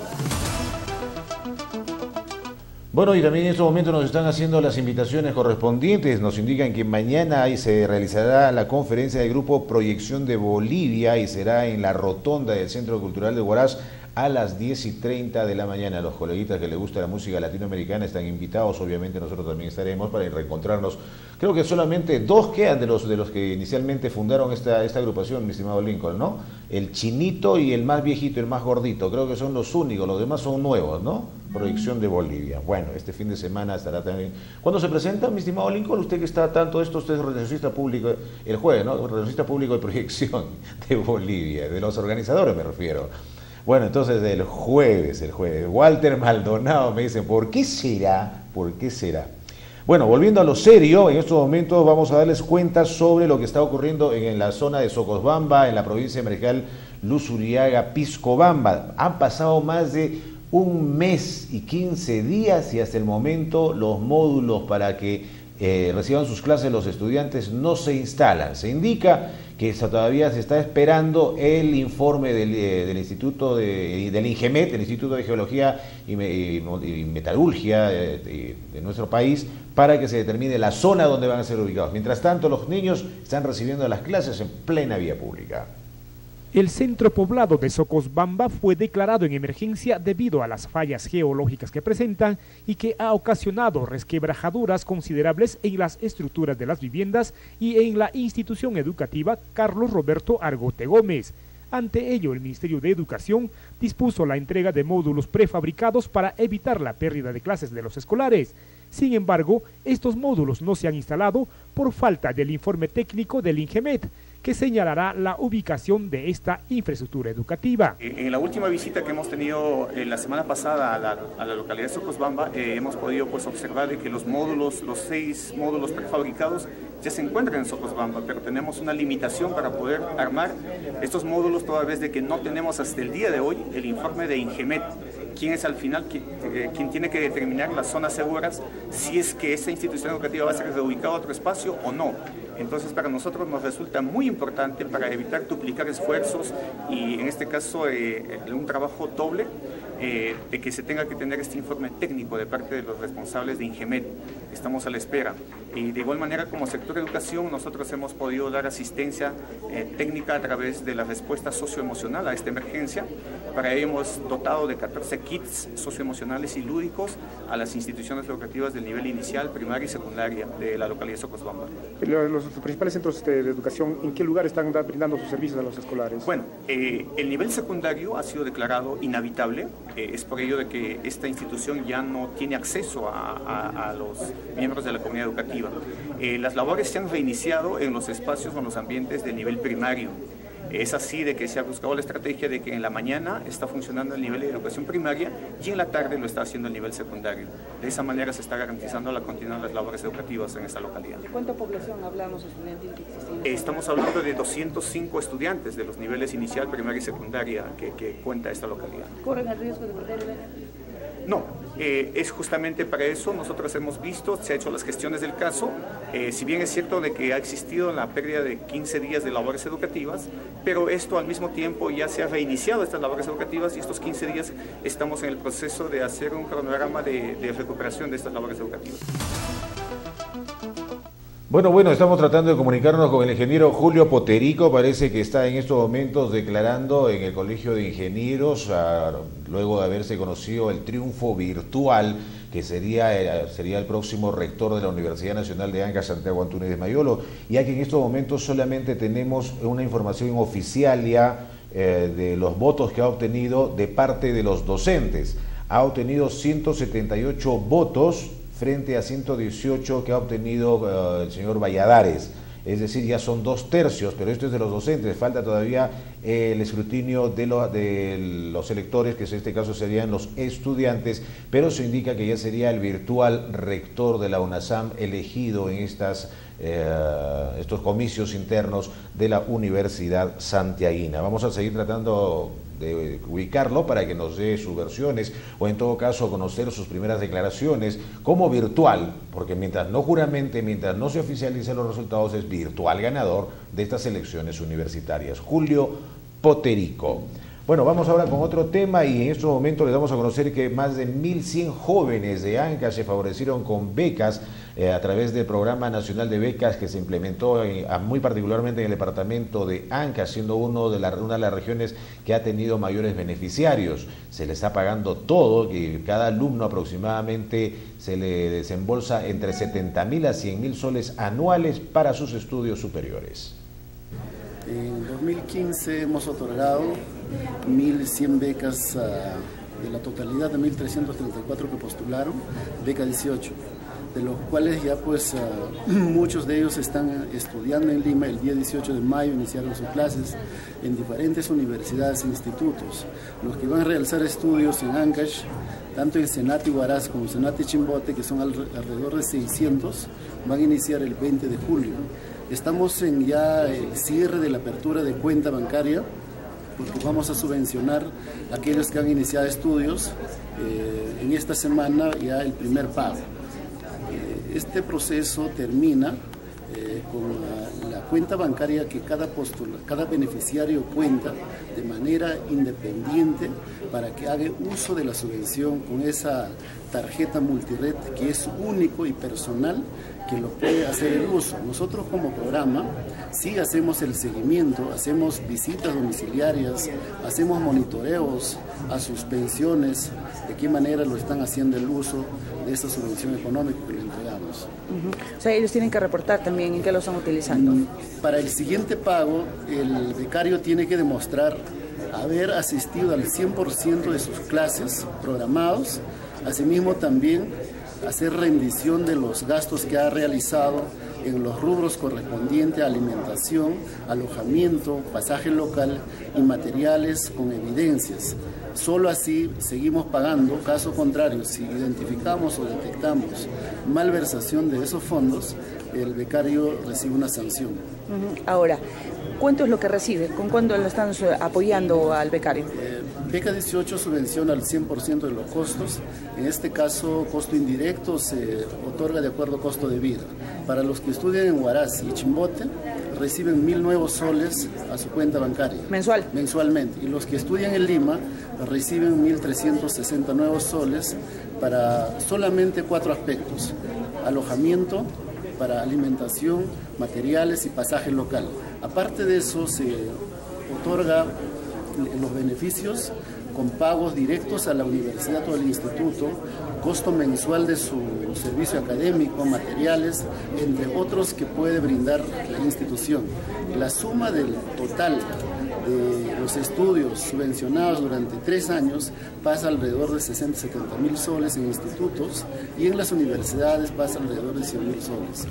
Bueno, y también en estos momentos nos están haciendo las invitaciones correspondientes. Nos indican que mañana ahí se realizará la conferencia del Grupo Proyección de Bolivia y será en la rotonda del Centro Cultural de Huaraz a las diez y treinta de la mañana. Los coleguitas que les gusta la música latinoamericana están invitados, obviamente nosotros también estaremos para reencontrarnos. Creo que solamente dos quedan de los de los que inicialmente fundaron esta, esta agrupación, mi estimado Lincoln, ¿no? El chinito y el más viejito, el más gordito, creo que son los únicos, los demás son nuevos, ¿no? Proyección de Bolivia. Bueno, este fin de semana estará también. ¿Cuándo se presenta, mi estimado Lincoln? Usted que está tanto esto, usted es relacionista público, el jueves, ¿no? Relacionista público de Proyección de Bolivia, de los organizadores me refiero. Bueno, entonces el jueves, el jueves, Walter Maldonado me dice, ¿por qué será? ¿Por qué será? Bueno, volviendo a lo serio, en estos momentos vamos a darles cuenta sobre lo que está ocurriendo en, en la zona de Socosbamba, en la provincia de Marejal, Luzuriaga, Piscobamba. Han pasado más de un mes y quince días y hasta el momento los módulos para que eh, reciban sus clases los estudiantes no se instalan. Se indica que todavía se está esperando el informe del, eh, del Instituto de, del INGEMET, el Instituto de Geología y, y, y Metalurgia de, de, de nuestro país, para que se determine la zona donde van a ser ubicados. Mientras tanto, los niños están recibiendo las clases en plena vía pública. El centro poblado de Socosbamba fue declarado en emergencia debido a las fallas geológicas que presentan y que ha ocasionado resquebrajaduras considerables en las estructuras de las viviendas y en la institución educativa Carlos Roberto Argote Gómez. Ante ello, el Ministerio de Educación dispuso la entrega de módulos prefabricados para evitar la pérdida de clases de los escolares. Sin embargo, estos módulos no se han instalado por falta del informe técnico del INGEMET, que señalará la ubicación de esta infraestructura educativa. En la última visita que hemos tenido eh, la semana pasada a la, a la localidad de Socosbamba, eh, hemos podido pues, observar de que los módulos, los seis módulos prefabricados ya se encuentran en Socosbamba, pero tenemos una limitación para poder armar estos módulos toda vez de que no tenemos hasta el día de hoy el informe de INGEMET, quién es al final quien, eh, quien tiene que determinar las zonas seguras, si es que esta institución educativa va a ser reubicada a otro espacio o no. Entonces para nosotros nos resulta muy importante para evitar duplicar esfuerzos y en este caso eh, un trabajo doble eh, de que se tenga que tener este informe técnico de parte de los responsables de INGEMET. Estamos a la espera. Y de igual manera como sector educación nosotros hemos podido dar asistencia eh, técnica a través de la respuesta socioemocional a esta emergencia. Para ello hemos dotado de catorce kits socioemocionales y lúdicos a las instituciones educativas del nivel inicial, primaria y secundaria de la localidad de Socosbamba. Los principales centros de educación, ¿en qué lugar están brindando sus servicios a los escolares? Bueno, eh, el nivel secundario ha sido declarado inhabitable, eh, es por ello de que esta institución ya no tiene acceso a, a, a los miembros de la comunidad educativa. Eh, las labores se han reiniciado en los espacios o en los ambientes del nivel primario. Es así de que se ha buscado la estrategia de que en la mañana está funcionando el nivel de educación primaria y en la tarde lo está haciendo el nivel secundario. De esa manera se está garantizando la continuidad de las labores educativas en esta localidad. ¿De cuánta población hablamos estudiantil que existe? Estamos hablando de doscientos cinco estudiantes de los niveles inicial, primaria y secundaria que, que cuenta esta localidad. ¿Corren el riesgo de perder el año? No, eh, es justamente para eso. Nosotros hemos visto, se ha hecho las gestiones del caso, eh, si bien es cierto de que ha existido la pérdida de quince días de labores educativas, pero esto al mismo tiempo ya se ha reiniciado estas labores educativas y estos quince días estamos en el proceso de hacer un cronograma de, de recuperación de estas labores educativas. Bueno, bueno, estamos tratando de comunicarnos con el ingeniero Julio Poterico, parece que está en estos momentos declarando en el Colegio de Ingenieros, a, luego de haberse conocido el triunfo virtual, que sería, sería el próximo rector de la Universidad Nacional de Ancash, Santiago Antunes de Mayolo, ya que en estos momentos solamente tenemos una información oficial ya eh, de los votos que ha obtenido de parte de los docentes. Ha obtenido ciento setenta y ocho votos, frente a ciento dieciocho que ha obtenido uh, el señor Valladares. Es decir, ya son dos tercios, pero esto es de los docentes. Falta todavía eh, el escrutinio de, lo, de los electores, que en este caso serían los estudiantes, pero se indica que ya sería el virtual rector de la UNASAM elegido en estas, eh, estos comicios internos de la Universidad Santiaguina. Vamos a seguir tratando de ubicarlo para que nos dé sus versiones o en todo caso conocer sus primeras declaraciones como virtual, porque mientras no juramente, mientras no se oficialicen los resultados, es virtual ganador de estas elecciones universitarias. Julio Poterico. Bueno, vamos ahora con otro tema y en estos momentos les damos a conocer que más de mil cien jóvenes de Ancash se favorecieron con becas eh, a través del Programa Nacional de Becas que se implementó en, a, muy particularmente en el departamento de Ancash, siendo uno de la, una de las regiones que ha tenido mayores beneficiarios. Se le está pagando todo, y cada alumno aproximadamente se le desembolsa entre setenta mil a cien mil soles anuales para sus estudios superiores. En dos mil quince hemos otorgado mil cien becas uh, de la totalidad de mil trescientos treinta y cuatro que postularon, beca dieciocho, de los cuales ya pues uh, muchos de ellos están estudiando en Lima. El día dieciocho de mayo iniciaron sus clases en diferentes universidades e institutos. Los que van a realizar estudios en Ancash, tanto en Senati Huaraz como en Senati Chimbote, que son al, alrededor de seiscientos, van a iniciar el veinte de julio. Estamos en ya el cierre de la apertura de cuenta bancaria, porque vamos a subvencionar a aquellos que han iniciado estudios eh, en esta semana ya el primer pago. Eh, este proceso termina eh, con la, la cuenta bancaria que cada, postula, cada beneficiario cuenta de manera independiente para que haga uso de la subvención con esa tarjeta multired que es único y personal, que lo puede hacer el uso. Nosotros como programa sí hacemos el seguimiento, hacemos visitas domiciliarias, hacemos monitoreos a sus pensiones, de qué manera lo están haciendo el uso, de esta subvención económica que le entregamos. Uh-huh. O sea, ellos tienen que reportar también en qué lo están utilizando. Para el siguiente pago, el becario tiene que demostrar haber asistido al cien por ciento de sus clases programados, asimismo también hacer rendición de los gastos que ha realizado en los rubros correspondientes a alimentación, alojamiento, pasaje local y materiales con evidencias. Solo así seguimos pagando, caso contrario, si identificamos o detectamos malversación de esos fondos, el becario recibe una sanción. Uh-huh. Ahora, ¿cuánto es lo que recibe? ¿Con cuánto lo están apoyando al becario? Eh, Beca dieciocho subvenciona al cien por ciento de los costos. En este caso, costo indirecto se otorga de acuerdo a costo de vida. Para los que estudian en Huaraz y Chimbote, reciben mil nuevos soles a su cuenta bancaria. ¿Mensual? Mensualmente. Y los que estudian en Lima reciben mil trescientos sesenta nuevos soles para solamente cuatro aspectos: alojamiento, para alimentación, materiales y pasaje local. Aparte de eso, se otorga los beneficios con pagos directos a la universidad o al instituto, costo mensual de su servicio académico, materiales, entre otros que puede brindar la institución. La suma del total de los estudios subvencionados durante tres años pasa alrededor de sesenta, setenta mil soles en institutos, y en las universidades pasa alrededor de cien mil soles.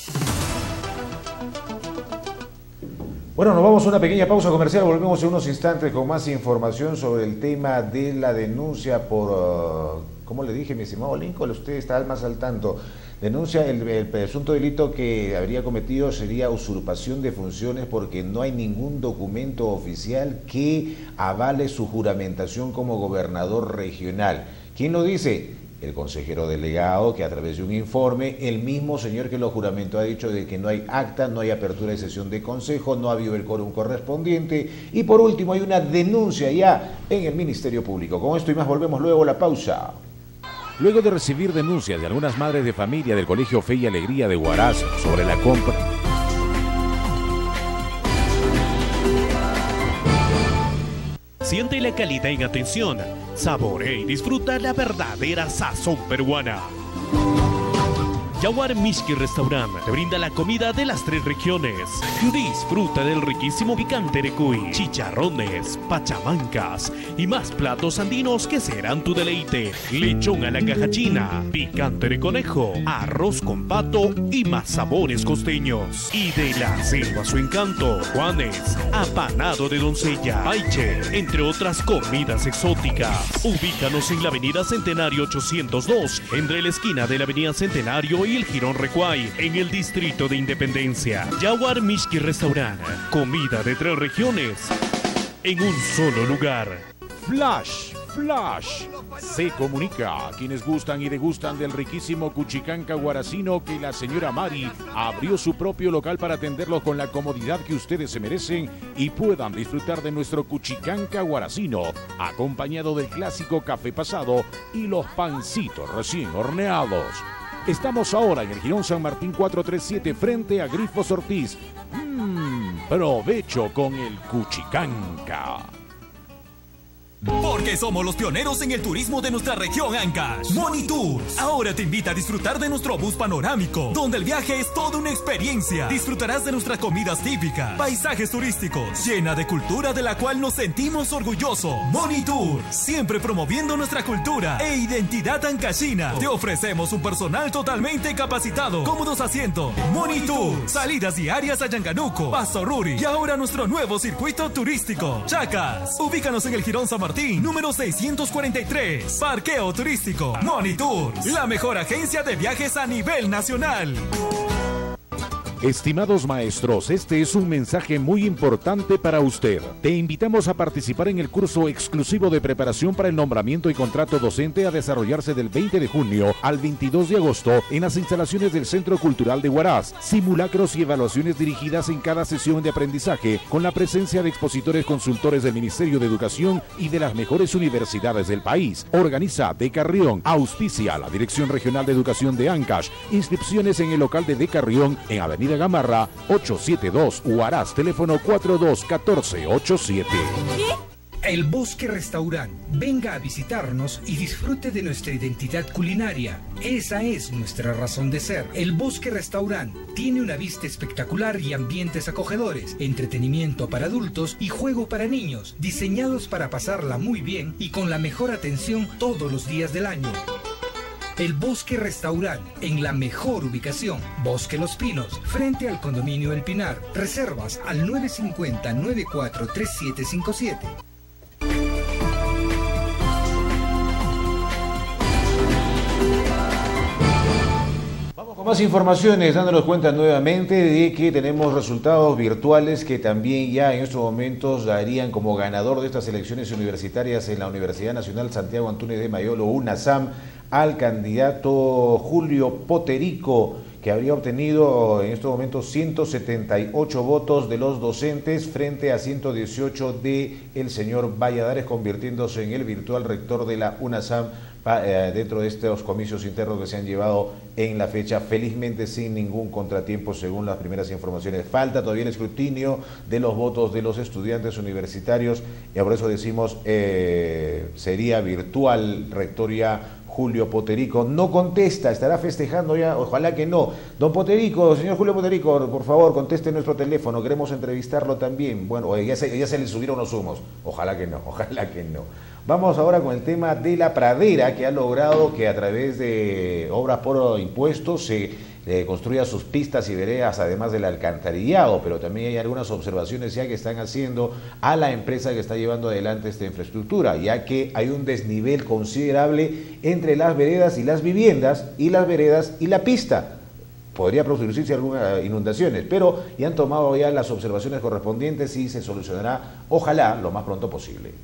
Bueno, nos vamos a una pequeña pausa comercial, volvemos en unos instantes con más información sobre el tema de la denuncia por, uh, ¿cómo le dije, mi estimado Lincoln? Usted está más al tanto. Denuncia el, el presunto delito que habría cometido sería usurpación de funciones porque no hay ningún documento oficial que avale su juramentación como gobernador regional. ¿Quién lo dice? El consejero delegado, que a través de un informe, el mismo señor que lo juramentó ha dicho de que no hay acta, no hay apertura de sesión de consejo, no ha habido el quórum correspondiente, y por último hay una denuncia ya en el Ministerio Público. Con esto y más volvemos luego a la pausa. Luego de recibir denuncias de algunas madres de familia del Colegio Fe y Alegría de Huaraz sobre la compra... Siente la calidad en atención, saborea y disfruta la verdadera sazón peruana. Yaguar Mishki Restaurant te brinda la comida de las tres regiones. Disfruta del riquísimo picante de cuy, chicharrones, pachamancas y más platos andinos que serán tu deleite. Lechón a la caja china, picante de conejo, arroz con pato y más sabores costeños. Y de la selva su encanto, Juanes, apanado de doncella, paiche, entre otras comidas exóticas. Ubícanos en la avenida Centenario ochocientos dos, entre la esquina de la avenida Centenario y el Jirón Recuay, en el distrito de Independencia. Yaguar Mishki Restaurant, comida de tres regiones en un solo lugar. Flash, Flash, se comunica a quienes gustan y degustan del riquísimo cuchicanca guaracino que la señora Mari abrió su propio local para atenderlos con la comodidad que ustedes se merecen y puedan disfrutar de nuestro cuchicanca guaracino, acompañado del clásico café pasado y los pancitos recién horneados. Estamos ahora en el Jirón San Martín cuatrocientos treinta y siete frente a Grifos Ortiz. Mmm, provecho con el cuchicanca. Porque somos los pioneros en el turismo de nuestra región Ancash. Moni Tours ahora te invita a disfrutar de nuestro bus panorámico, donde el viaje es toda una experiencia. Disfrutarás de nuestras comidas típicas, paisajes turísticos, llena de cultura de la cual nos sentimos orgullosos. Moni Tours, siempre promoviendo nuestra cultura e identidad ancashina. Te ofrecemos un personal totalmente capacitado, cómodos asientos. Moni Tours, salidas diarias a Yanganuco, Pasto Ruri y ahora nuestro nuevo circuito turístico, Chacas. Ubícanos en el Jirón San Martín número seiscientos cuarenta y tres. Parqueo turístico. Moni Tours, la mejor agencia de viajes a nivel nacional. Estimados maestros, este es un mensaje muy importante para usted. Te invitamos a participar en el curso exclusivo de preparación para el nombramiento y contrato docente a desarrollarse del veinte de junio al veintidós de agosto en las instalaciones del Centro Cultural de Huaraz. Simulacros y evaluaciones dirigidas en cada sesión de aprendizaje con la presencia de expositores consultores del Ministerio de Educación y de las mejores universidades del país. Organiza De Carrión, auspicia la Dirección Regional de Educación de Ancash. Inscripciones en el local de De Carrión en Avenida Gamarra ochocientos setenta y dos, Huaraz, teléfono cuatro dos uno cuatro ocho siete. El Bosque Restaurant. Venga a visitarnos y disfrute de nuestra identidad culinaria. Esa es nuestra razón de ser. El Bosque Restaurant tiene una vista espectacular y ambientes acogedores, entretenimiento para adultos y juego para niños, diseñados para pasarla muy bien y con la mejor atención todos los días del año. El Bosque Restaurant, en la mejor ubicación, Bosque Los Pinos, frente al condominio El Pinar. Reservas al nueve cinco cero, nueve cuatro tres siete cinco siete. Con más informaciones, dándonos cuenta nuevamente de que tenemos resultados virtuales que también ya en estos momentos darían como ganador de estas elecciones universitarias en la Universidad Nacional Santiago Antúnez de Mayolo, UNASAM, al candidato Julio Poterico, que habría obtenido en estos momentos ciento setenta y ocho votos de los docentes frente a ciento dieciocho de el señor Valladares, convirtiéndose en el virtual rector de la UNASAM dentro de estos comicios internos que se han llevado en la fecha, felizmente sin ningún contratiempo según las primeras informaciones. Falta todavía el escrutinio de los votos de los estudiantes universitarios y por eso decimos eh, sería virtual rectoría Julio Poterico. No contesta, estará festejando ya, ojalá que no. Don Poterico, señor Julio Poterico, por favor, conteste nuestro teléfono, queremos entrevistarlo también. Bueno, ya se, ya se le subieron los humos, ojalá que no, ojalá que no. Vamos ahora con el tema de la pradera, que ha logrado que a través de obras por impuestos se eh, construya sus pistas y veredas, además del alcantarillado, pero también hay algunas observaciones ya que están haciendo a la empresa que está llevando adelante esta infraestructura, ya que hay un desnivel considerable entre las veredas y las viviendas, y las veredas y la pista. Podría producirse algunas inundaciones, pero ya han tomado ya las observaciones correspondientes y se solucionará, ojalá, lo más pronto posible.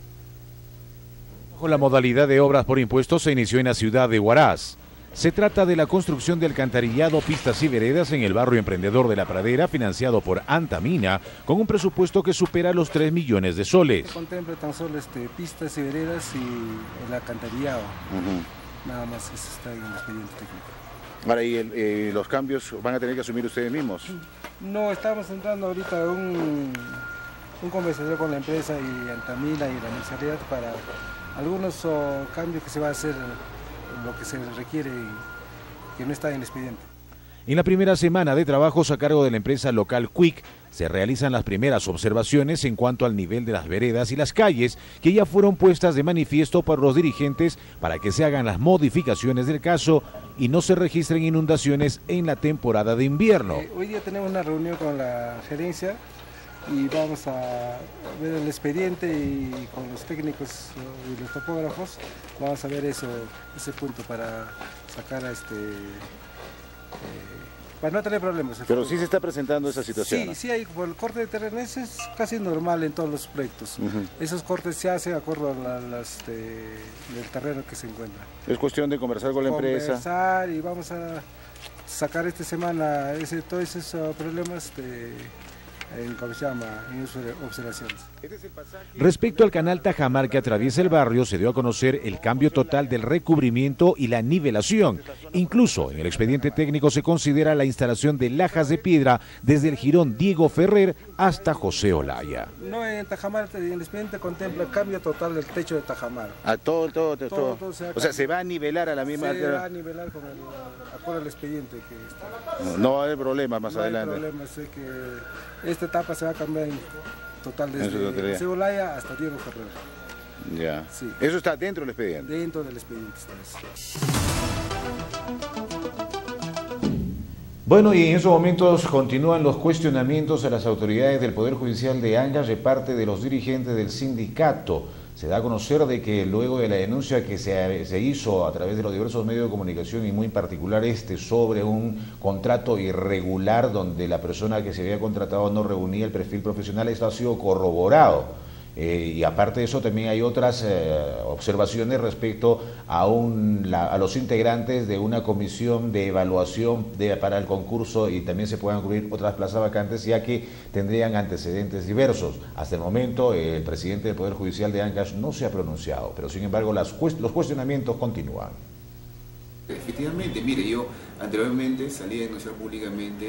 Con la modalidad de obras por impuestos se inició en la ciudad de Huaraz. Se trata de la construcción de alcantarillado, pistas y veredas en el barrio emprendedor de La Pradera, financiado por Antamina, con un presupuesto que supera los tres millones de soles. Contempla tan solo este, pistas y veredas y el alcantarillado. Uh-huh. Nada más, eso está en el expediente técnico. Ahora, ¿y el, eh, los cambios van a tener que asumir ustedes mismos? No, estamos entrando ahorita en un, un conversación con la empresa y Antamina y la municipalidad para algunos oh, cambios que se va a hacer, lo que se requiere y que no está en el expediente. En la primera semana de trabajos a cargo de la empresa local Quick, se realizan las primeras observaciones en cuanto al nivel de las veredas y las calles, que ya fueron puestas de manifiesto por los dirigentes para que se hagan las modificaciones del caso y no se registren inundaciones en la temporada de invierno. Eh, hoy día tenemos una reunión con la gerencia y vamos a ver el expediente y con los técnicos y los topógrafos vamos a ver eso, ese punto para sacar a este eh, para no tener problemas. Pero sí se está presentando esa situación. Sí, ¿no? sí hay, por el corte de terrenos es casi normal en todos los proyectos. Uh-huh. Esos cortes se hacen de acuerdo a las este, del terreno que se encuentra. Es cuestión de conversar con la empresa. Conversar y vamos a sacar esta semana ese, todos esos uh, problemas de en, ¿cómo se llama? En observaciones. Respecto al canal Tajamar que atraviesa el barrio, se dio a conocer el cambio total del recubrimiento y la nivelación. Incluso en el expediente técnico se considera la instalación de lajas de piedra desde el jirón Diego Ferrer hasta José Olaya. No, en Tajamar el expediente contempla el cambio total del techo de Tajamar. A todo, todo, todo. todo, todo se o sea, se va a nivelar a la misma altura. Se va a nivelar con el acuerdo al expediente que está. No, no va a haber problemas más no adelante. No hay problemas, sé que esta etapa se va a cambiar en total desde José Olaya hasta Diego Ferrer. Ya. Sí. Eso está dentro del expediente. Dentro del expediente está eso. Bueno, y en esos momentos continúan los cuestionamientos a las autoridades del Poder Judicial de Ancash de parte de los dirigentes del sindicato. Se da a conocer de que luego de la denuncia que se, se hizo a través de los diversos medios de comunicación y muy en particular este sobre un contrato irregular donde la persona que se había contratado no reunía el perfil profesional, esto ha sido corroborado. Eh, y aparte de eso también hay otras eh, observaciones respecto a, un, la, a los integrantes de una comisión de evaluación de, para el concurso y también se puedan cubrir otras plazas vacantes ya que tendrían antecedentes diversos. Hasta el momento eh, el presidente del Poder Judicial de Ancash no se ha pronunciado, pero sin embargo las, los cuestionamientos continúan. Efectivamente, mire, yo anteriormente salí a denunciar públicamente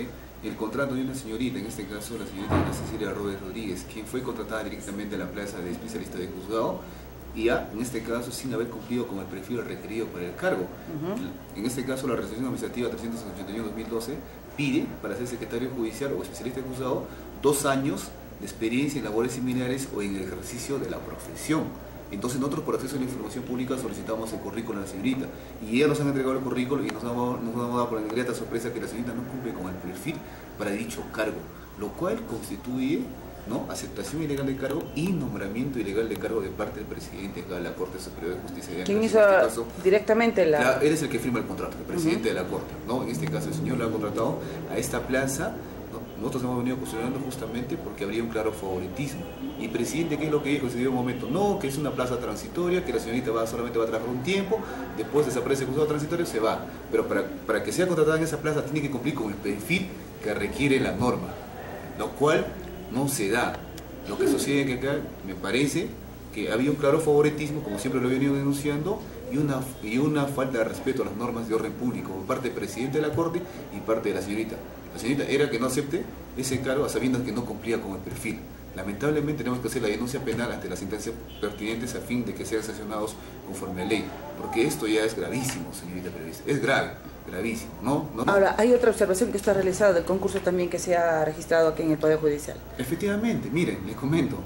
el contrato de una señorita, en este caso la señorita Ana Cecilia Rodríguez Rodríguez, quien fue contratada directamente a la plaza de especialista de juzgado, y ya, en este caso, sin haber cumplido con el perfil requerido para el cargo. Uh-huh. En este caso, la resolución administrativa trescientos ochenta y uno barra dos mil doce pide, para ser secretario judicial o especialista de juzgado, dos años de experiencia en labores similares o en el ejercicio de la profesión. Entonces nosotros, por acceso a la información pública, solicitamos el currículo a la señorita, y ella nos han entregado el currículo y nos han dado, nos han dado por la grata sorpresa que la señorita no cumple con el perfil para dicho cargo, lo cual constituye, ¿no?, aceptación ilegal de cargo y nombramiento ilegal de cargo de parte del presidente de la Corte Superior de Justicia de ¿Quién Ancas. hizo en este caso, directamente la...? la... Él es el que firma el contrato, el presidente uh-huh. de la Corte, ¿no? En este caso el señor lo ha contratado a esta plaza, ¿no? Nosotros hemos venido cuestionando justamente porque habría un claro favoritismo. Y presidente, ¿qué es lo que dijo en ese momento? No, que es una plaza transitoria, que la señorita va, solamente va a trabajar un tiempo, después desaparece el juzgado transitorio, se va. Pero para, para que sea contratada en esa plaza tiene que cumplir con el perfil que requiere la norma, lo cual no se da. Lo que sucede que acá me parece que había un claro favoritismo, como siempre lo he venido denunciando, y una, y una falta de respeto a las normas de orden público por parte del presidente de la Corte y parte de la señorita. La señorita era que no acepte ese cargo a sabiendas que no cumplía con el perfil. Lamentablemente tenemos que hacer la denuncia penal ante las instancias pertinentes a fin de que sean sancionados conforme a ley, porque esto ya es gravísimo, señorita periodista, es grave, gravísimo, ¿no? ¿no? Ahora, hay otra observación que está realizada del concurso también que se ha registrado aquí en el Poder Judicial. Efectivamente, miren, les comento,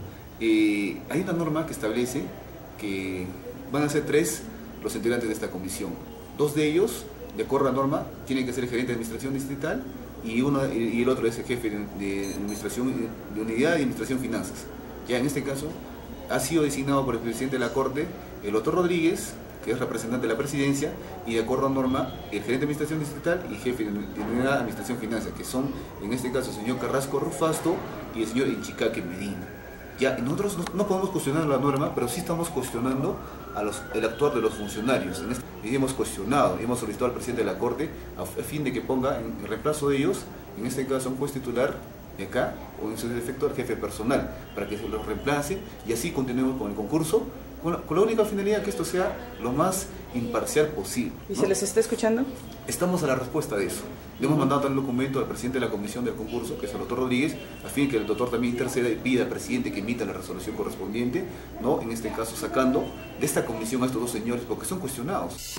eh, hay una norma que establece que van a ser tres los integrantes de esta comisión. Dos de ellos, de acuerdo a la norma, tienen que ser el gerente de administración distrital, y, uno, y el otro es el jefe de, de administración de unidad y administración finanzas. Ya en este caso ha sido designado por el presidente de la Corte el otro Rodríguez, que es representante de la presidencia, y de acuerdo a norma el gerente de administración distrital y jefe de unidad de administración finanzas, que son en este caso el señor Carrasco Rufasto y el señor Inchicaque Medina. Ya, nosotros no, no podemos cuestionar la norma, pero sí estamos cuestionando a los, el actuar de los funcionarios. En este, y hemos cuestionado, hemos solicitado al presidente de la Corte a, a fin de que ponga en, en reemplazo de ellos, en este caso un juez titular de acá, o en su defecto al jefe personal, para que se los reemplace y así continuemos con el concurso, con la, con la única finalidad que esto sea lo más imparcial posible, ¿Y ¿no? se les está escuchando? Estamos a la respuesta de eso. Le hemos mandado tal documento al presidente de la comisión del concurso, que es el doctor Rodríguez, a fin de que el doctor también interceda y pida al presidente que emita la resolución correspondiente, ¿no? En este caso sacando de esta comisión a estos dos señores, porque son cuestionados.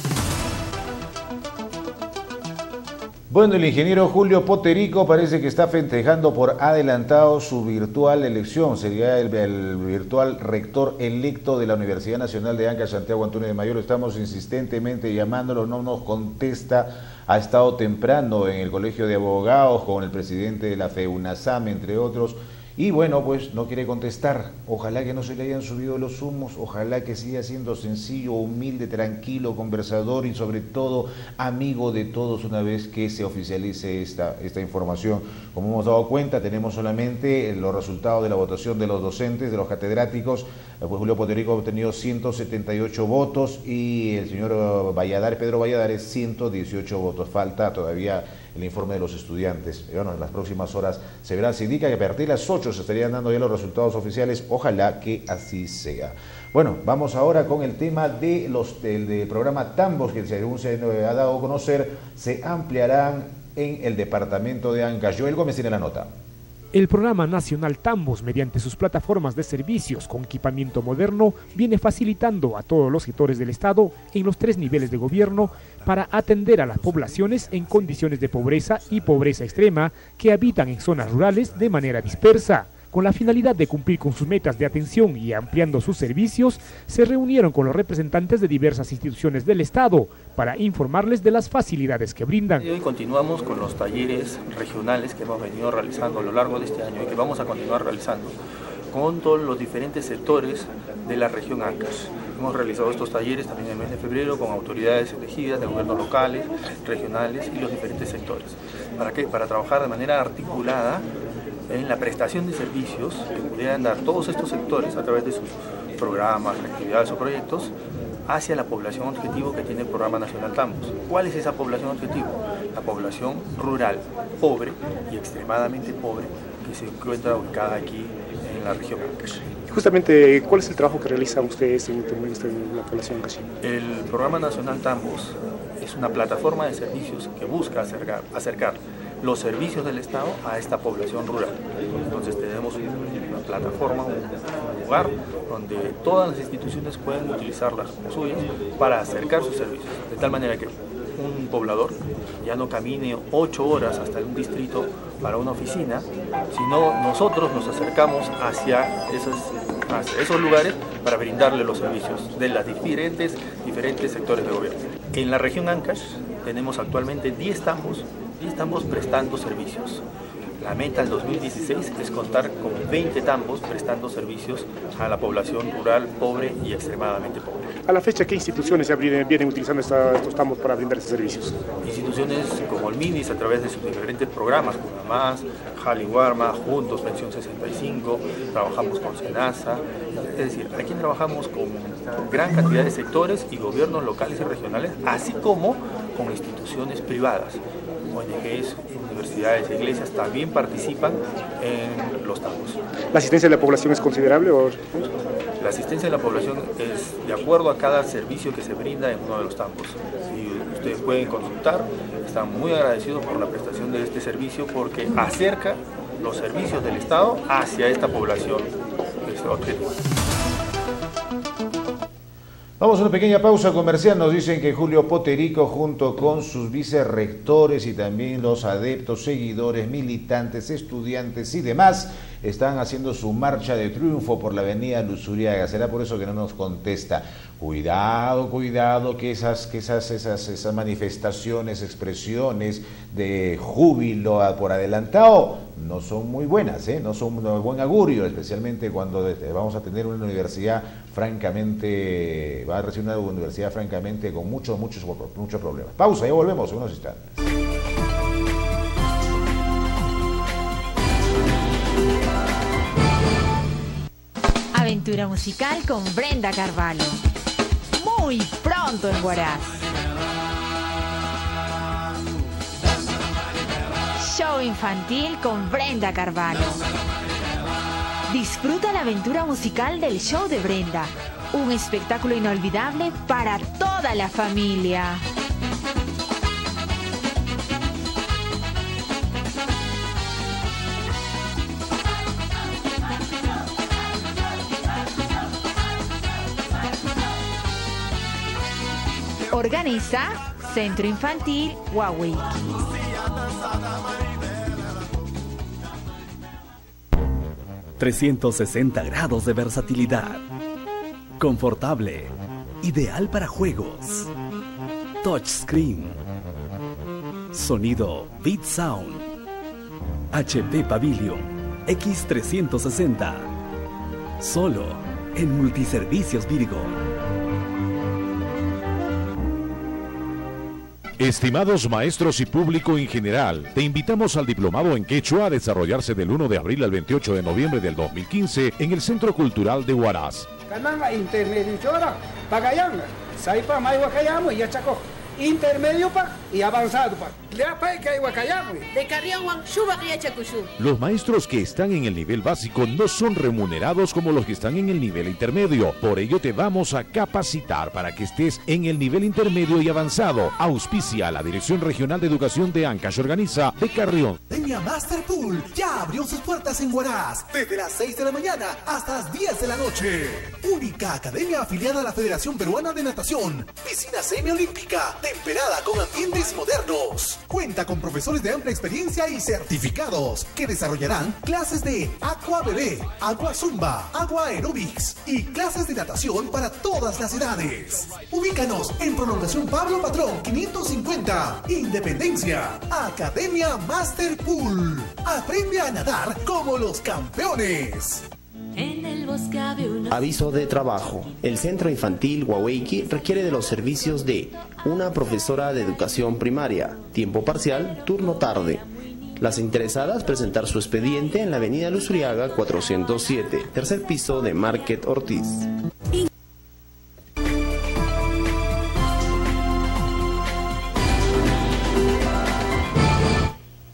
Bueno, el ingeniero Julio Poterico parece que está festejando por adelantado su virtual elección. Sería el, el virtual rector electo de la Universidad Nacional de Ancash, Santiago Antonio de Mayor. Estamos insistentemente llamándolo, no nos contesta. Ha estado temprano en el Colegio de Abogados con el presidente de la FEUNASAM, entre otros. Y bueno, pues no quiere contestar. Ojalá que no se le hayan subido los humos, ojalá que siga siendo sencillo, humilde, tranquilo, conversador y sobre todo amigo de todos una vez que se oficialice esta, esta información. Como hemos dado cuenta, tenemos solamente los resultados de la votación de los docentes, de los catedráticos. Pues Julio Poterico ha obtenido ciento setenta y ocho votos y el señor Valladares, Pedro Valladares, ciento dieciocho votos. Falta todavía el informe de los estudiantes. Bueno, en las próximas horas se verá. Se indica que a partir de las ocho se estarían dando ya los resultados oficiales. Ojalá que así sea. Bueno, vamos ahora con el tema de los del, del programa Tambos, que según se ha dado a conocer, se ampliarán en el departamento de Ancash. Joel Gómez tiene la nota. El programa nacional Tambos, mediante sus plataformas de servicios con equipamiento moderno, viene facilitando a todos los sectores del Estado en los tres niveles de gobierno para atender a las poblaciones en condiciones de pobreza y pobreza extrema que habitan en zonas rurales de manera dispersa. Con la finalidad de cumplir con sus metas de atención y ampliando sus servicios, se reunieron con los representantes de diversas instituciones del Estado para informarles de las facilidades que brindan. Y hoy continuamos con los talleres regionales que hemos venido realizando a lo largo de este año y que vamos a continuar realizando con todos los diferentes sectores de la región Ancash. Hemos realizado estos talleres también en el mes de febrero con autoridades elegidas de gobiernos locales, regionales y los diferentes sectores. ¿Para qué? Para trabajar de manera articulada en la prestación de servicios que pudieran dar todos estos sectores a través de sus programas, actividades o proyectos hacia la población objetivo que tiene el Programa Nacional Tambos. ¿Cuál es esa población objetivo? La población rural, pobre y extremadamente pobre que se encuentra ubicada aquí en la región Ancash. Justamente, ¿cuál es el trabajo que realizan ustedes en, en la población Ancash? El Programa Nacional Tambos es una plataforma de servicios que busca acercar, acercar los servicios del Estado a esta población rural. Entonces tenemos una plataforma, un lugar donde todas las instituciones pueden utilizarlas como suyas para acercar sus servicios, de tal manera que un poblador ya no camine ocho horas hasta un distrito para una oficina, sino nosotros nos acercamos hacia esos, hacia esos lugares para brindarle los servicios de los diferentes, diferentes sectores de gobierno. En la región Ancash tenemos actualmente diez tambos, diez tambos prestando servicios. La meta del dos mil dieciséis es contar con veinte tambos prestando servicios a la población rural pobre y extremadamente pobre. A la fecha, ¿qué instituciones se vienen, vienen utilizando esta, estos tambos para brindar estos servicios? Instituciones como el MINIS a través de sus diferentes programas, como más, Jali Warma, Juntos, Pensión sesenta y cinco, trabajamos con SENASA, es decir, aquí trabajamos con gran cantidad de sectores y gobiernos locales y regionales, así como con instituciones privadas. O N Ges, universidades e iglesias también participan en los tambos. ¿La asistencia de la población es considerable? O... La asistencia de la población es de acuerdo a cada servicio que se brinda en uno de los tambos. Si ustedes pueden consultar, están muy agradecidos por la prestación de este servicio porque acerca los servicios del Estado hacia esta población objetiva. Vamos a una pequeña pausa comercial. Nos dicen que Julio Poterico, junto con sus vicerrectores y también los adeptos, seguidores, militantes, estudiantes y demás, están haciendo su marcha de triunfo por la avenida Luzuriaga. Será por eso que no nos contesta. Cuidado, cuidado, que esas, que esas, esas, esas manifestaciones, expresiones de júbilo por adelantado no son muy buenas, ¿eh? No son un buen augurio, especialmente cuando vamos a tener una universidad francamente, va a recibir una universidad francamente con muchos, muchos, muchos problemas. Pausa, ya volvemos en unos instantes. Aventura musical con Brenda Carvalho. Muy pronto en Huaraz. Show infantil con Brenda Carvalho. Disfruta la aventura musical del show de Brenda. Un espectáculo inolvidable para toda la familia. Organiza Centro Infantil Huawei. trescientos sesenta grados de versatilidad. Confortable. Ideal para juegos. Touchscreen. Sonido Beat Sound. H P Pavilion X trescientos sesenta. Solo en Multiservicios Virgo. Estimados maestros y público en general, te invitamos al Diplomado en Quechua a desarrollarse del uno de abril al veintiocho de noviembre del dos mil quince en el Centro Cultural de Huaraz. Intermedio pa y avanzado pa. Los maestros que están en el nivel básico no son remunerados como los que están en el nivel intermedio. Por ello te vamos a capacitar para que estés en el nivel intermedio y avanzado. Auspicia la Dirección Regional de Educación de Ancash. Organiza de Carrión. Academia Master Pool ya abrió sus puertas en Huaraz desde las seis de la mañana hasta las diez de la noche. Única academia afiliada a la Federación Peruana de Natación. Piscina semiolímpica temperada con ambientes modernos. Cuenta con profesores de amplia experiencia y certificados que desarrollarán clases de Aqua Bebé, Agua Zumba, Agua Aerobics y clases de natación para todas las edades. Ubícanos en Prolongación Pablo Patrón quinientos cincuenta, Independencia. Academia Master Pool. Aprende a nadar como los campeones. En el bosque había una... Aviso de trabajo. El Centro Infantil Huaweiki requiere de los servicios de una profesora de educación primaria, tiempo parcial, turno tarde. Las interesadas presentar su expediente en la avenida Luzuriaga cuatrocientos siete, tercer piso de Market Ortiz.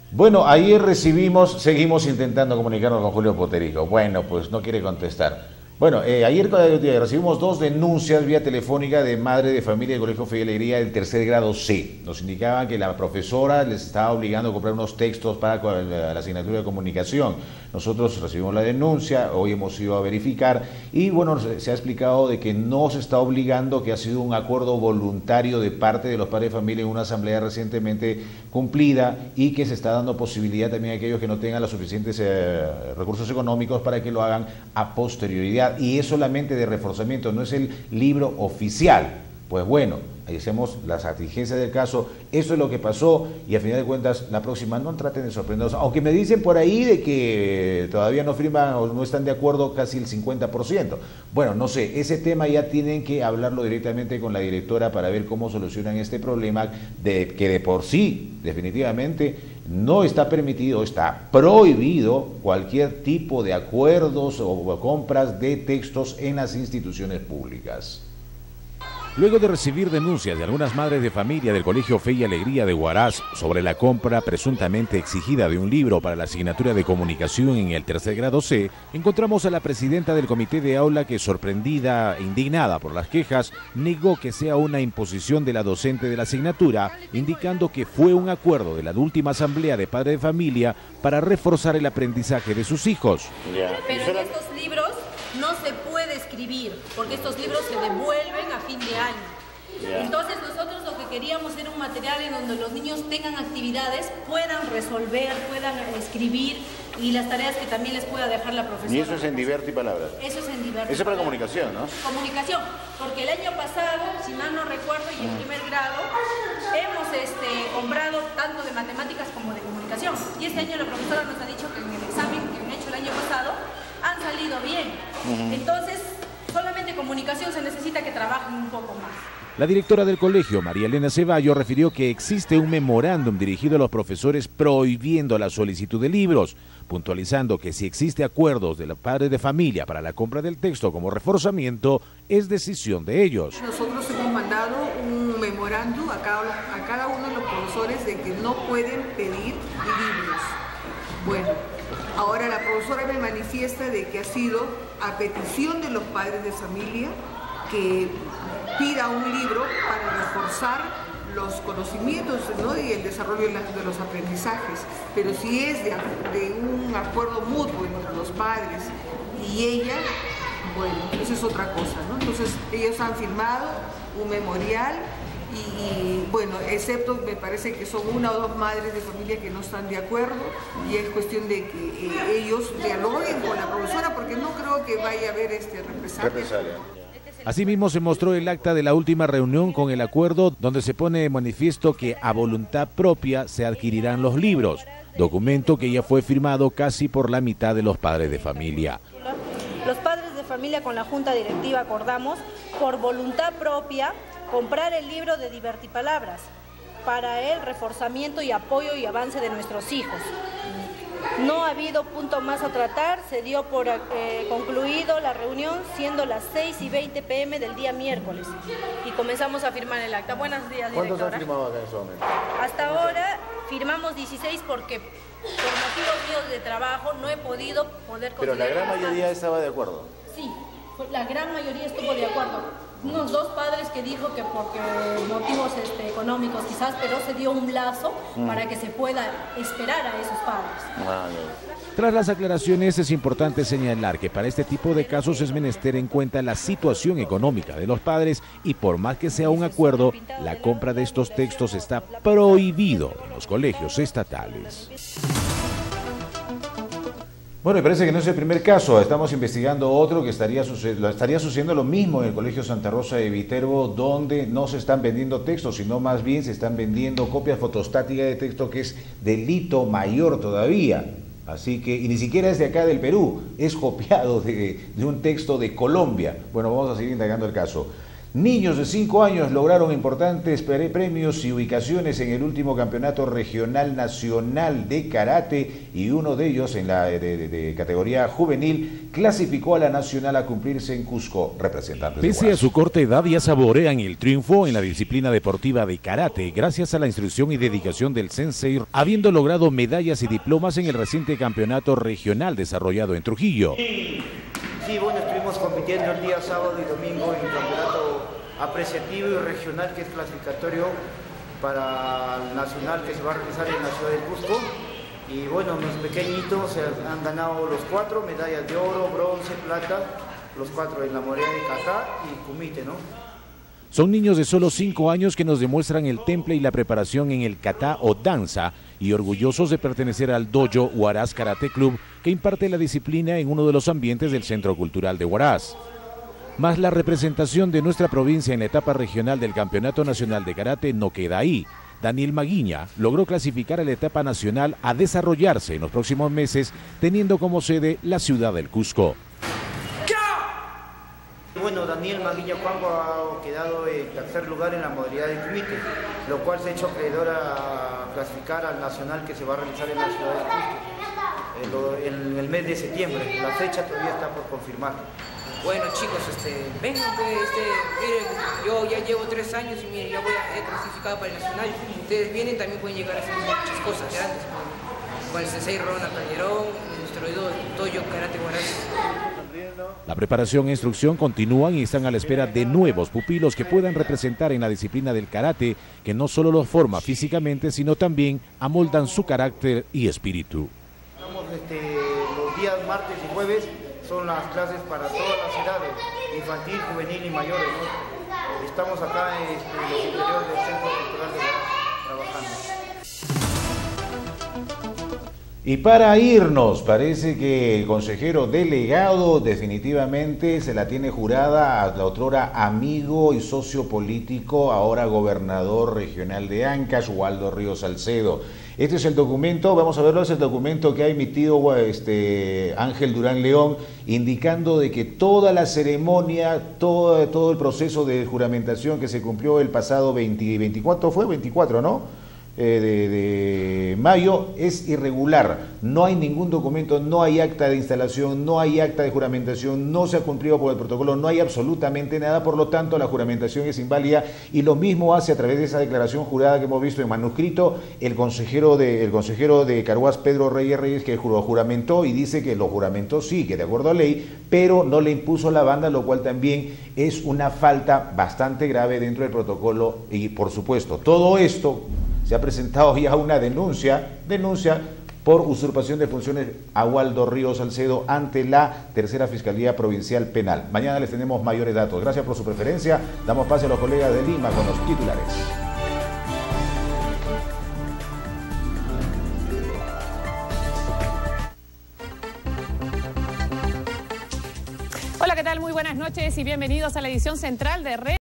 Bueno, ayer recibimos, seguimos intentando comunicarnos con Julio Poterico. Bueno, pues no quiere contestar. Bueno, eh, ayer eh, recibimos dos denuncias vía telefónica de madre de familia del Colegio Fe y Alegría del tercer grado C. Nos indicaban que la profesora les estaba obligando a comprar unos textos para la, la asignatura de comunicación. Nosotros recibimos la denuncia, hoy hemos ido a verificar y bueno, se, se ha explicado de que no se está obligando, que ha sido un acuerdo voluntario de parte de los padres de familia en una asamblea recientemente cumplida y que se está dando posibilidad también a aquellos que no tengan los suficientes eh, recursos económicos para que lo hagan a posterioridad. Y es solamente de reforzamiento, no es el libro oficial. Pues bueno, ahí hacemos las exigencias del caso, eso es lo que pasó y a final de cuentas la próxima no traten de sorprendernos, aunque me dicen por ahí de que todavía no firman o no están de acuerdo casi el cincuenta por ciento. Bueno, no sé, ese tema ya tienen que hablarlo directamente con la directora para ver cómo solucionan este problema de que de por sí, definitivamente, no está permitido, está prohibido cualquier tipo de acuerdos o compras de textos en las instituciones públicas. Luego de recibir denuncias de algunas madres de familia del Colegio Fe y Alegría de Huaraz sobre la compra presuntamente exigida de un libro para la asignatura de comunicación en el tercer grado C, encontramos a la presidenta del comité de aula que, sorprendida e indignada por las quejas, negó que sea una imposición de la docente de la asignatura, indicando que fue un acuerdo de la última asamblea de padres de familia para reforzar el aprendizaje de sus hijos. Pero en estos libros no se puede escribir, porque estos libros se devuelven a fin de año. Yeah. Entonces nosotros lo que queríamos era un material en donde los niños tengan actividades, puedan resolver, puedan escribir y las tareas que también les pueda dejar la profesora. Y eso es en Diverti Palabras. Eso es en Diverti. Eso es para comunicación, ¿no? Comunicación, porque el año pasado, si mal no recuerdo, y en primer grado, hemos este, comprado tanto de matemáticas como de comunicación. Y este año la profesora nos ha dicho que en el examen que han hecho el año pasado, han salido bien. Uh-huh. Entonces, solamente comunicación se necesita que trabajen un poco más. La directora del colegio, María Elena Ceballo, refirió que existe un memorándum dirigido a los profesores prohibiendo la solicitud de libros, puntualizando que si existe acuerdos de los padres de familia para la compra del texto como reforzamiento, es decisión de ellos. Nosotros hemos mandado un memorándum a cada, a cada uno de los profesores de que no pueden pedir libros. Bueno, ahora la profesora me manifiesta de que ha sido a petición de los padres de familia que pida un libro para reforzar los conocimientos, ¿no? Y el desarrollo de, la, de los aprendizajes. Pero si es de, de un acuerdo mutuo entre los padres y ella, bueno, eso es otra cosa, ¿no? Entonces ellos han firmado un memorial y, y bueno, excepto me parece que son una o dos madres de familia que no están de acuerdo y es cuestión de que eh, ellos dialoguen con la profesora porque no creo que vaya a haber este represalia. represalia. Asimismo, se mostró el acta de la última reunión con el acuerdo donde se pone de manifiesto que a voluntad propia se adquirirán los libros, documento que ya fue firmado casi por la mitad de los padres de familia. Los padres de familia con la Junta Directiva acordamos, por voluntad propia, comprar el libro de Divertipalabras para el reforzamiento y apoyo y avance de nuestros hijos. No ha habido punto más a tratar, se dio por eh, concluido la reunión siendo las seis y veinte pe eme del día miércoles y comenzamos a firmar el acta. Buenos días, directora. ¿Cuántos han firmado acá en ese momento? Hasta ahora firmamos dieciséis porque por motivos míos de trabajo no he podido poder conseguir. Pero la gran mayoría estaba de acuerdo. Sí, la gran mayoría estuvo de acuerdo. Unos dos padres que dijo que porque motivos este, económicos quizás, pero se dio un lazo mm. para que se pueda esperar a esos padres. Vale. Tras las aclaraciones es importante señalar que para este tipo de casos es menester en cuenta la situación económica de los padres y por más que sea un acuerdo, la compra de estos textos está prohibido en los colegios estatales. Bueno, me parece que no es el primer caso, estamos investigando otro que estaría, sucediendo, estaría sucediendo lo mismo en el Colegio Santa Rosa de Viterbo, donde no se están vendiendo textos, sino más bien se están vendiendo copias fotostáticas de texto, que es delito mayor todavía. Así que, y ni siquiera es de acá del Perú, es copiado de, de un texto de Colombia. Bueno, vamos a seguir indagando el caso. Niños de cinco años lograron importantes premios y ubicaciones en el último campeonato regional nacional de karate y uno de ellos en la de, de, de categoría juvenil clasificó a la nacional a cumplirse en Cusco, representantes. Pese a su corta edad ya saborean el triunfo en la disciplina deportiva de karate gracias a la instrucción y dedicación del sensei, habiendo logrado medallas y diplomas en el reciente campeonato regional desarrollado en Trujillo. Sí, bueno, estuvimos compitiendo el día sábado y domingo en el campeonato apreciativo y regional, que es clasificatorio para el nacional que se va a realizar en la ciudad de Cusco. Y bueno, mis pequeñitos se han ganado los cuatro medallas de oro, bronce, plata, los cuatro en la modalidad de kata y kumite, ¿no? Son niños de solo cinco años que nos demuestran el temple y la preparación en el kata o danza y orgullosos de pertenecer al dojo Huaraz Karate Club, que imparte la disciplina en uno de los ambientes del Centro Cultural de Huaraz. Más la representación de nuestra provincia en la etapa regional del Campeonato Nacional de Karate no queda ahí. Daniel Maguiña logró clasificar a la etapa nacional a desarrollarse en los próximos meses, teniendo como sede la ciudad del Cusco. Bueno, Daniel Maguiña Cuango ha quedado en tercer lugar en la modalidad de kumite, lo cual se ha hecho acreedor a clasificar al nacional que se va a realizar en la ciudad de Cusco en el mes de septiembre. La fecha todavía está por confirmar. Bueno, chicos, este, vengan, pues, este, miren, yo ya llevo tres años y miren, ya voy a, he clasificado para el nacional. Ustedes vienen, también pueden llegar a hacer muchas cosas grandes con, con el sensei Ronald Calderón, nuestro dojo Karate Huaraz. La preparación e instrucción continúan y están a la espera de nuevos pupilos que puedan representar en la disciplina del karate, que no solo los forma físicamente, sino también amoldan su carácter y espíritu. Estamos este, los días martes y jueves son las clases para todas las edades, infantil, juvenil y mayores, ¿no? Estamos acá este, en los interiores del Centro Cultural de Huaraz trabajando. Y para irnos, parece que el consejero delegado definitivamente se la tiene jurada a la otrora amigo y socio político, ahora gobernador regional de Ancash, Waldo Ríos Salcedo. Este es el documento, vamos a verlo, es el documento que ha emitido este, Ángel Durán León, indicando de que toda la ceremonia, todo, todo el proceso de juramentación que se cumplió el pasado veinte, veinticuatro, fue veinticuatro, ¿no? Eh, de, de mayo es irregular, no hay ningún documento, no hay acta de instalación, no hay acta de juramentación, no se ha cumplido por el protocolo, no hay absolutamente nada, por lo tanto la juramentación es inválida y lo mismo hace a través de esa declaración jurada que hemos visto en manuscrito el consejero de, el consejero de Carhuaz, Pedro Reyes Reyes, que juró, juramentó y dice que lo juramentó sí, que de acuerdo a ley, pero no le impuso la banda, lo cual también es una falta bastante grave dentro del protocolo y por supuesto todo esto. Se ha presentado ya una denuncia, denuncia por usurpación de funciones a Waldo Ríos Salcedo ante la Tercera Fiscalía Provincial Penal. Mañana les tenemos mayores datos. Gracias por su preferencia. Damos pase a los colegas de Lima con los titulares. Hola, ¿qué tal? Muy buenas noches y bienvenidos a la edición central de Red.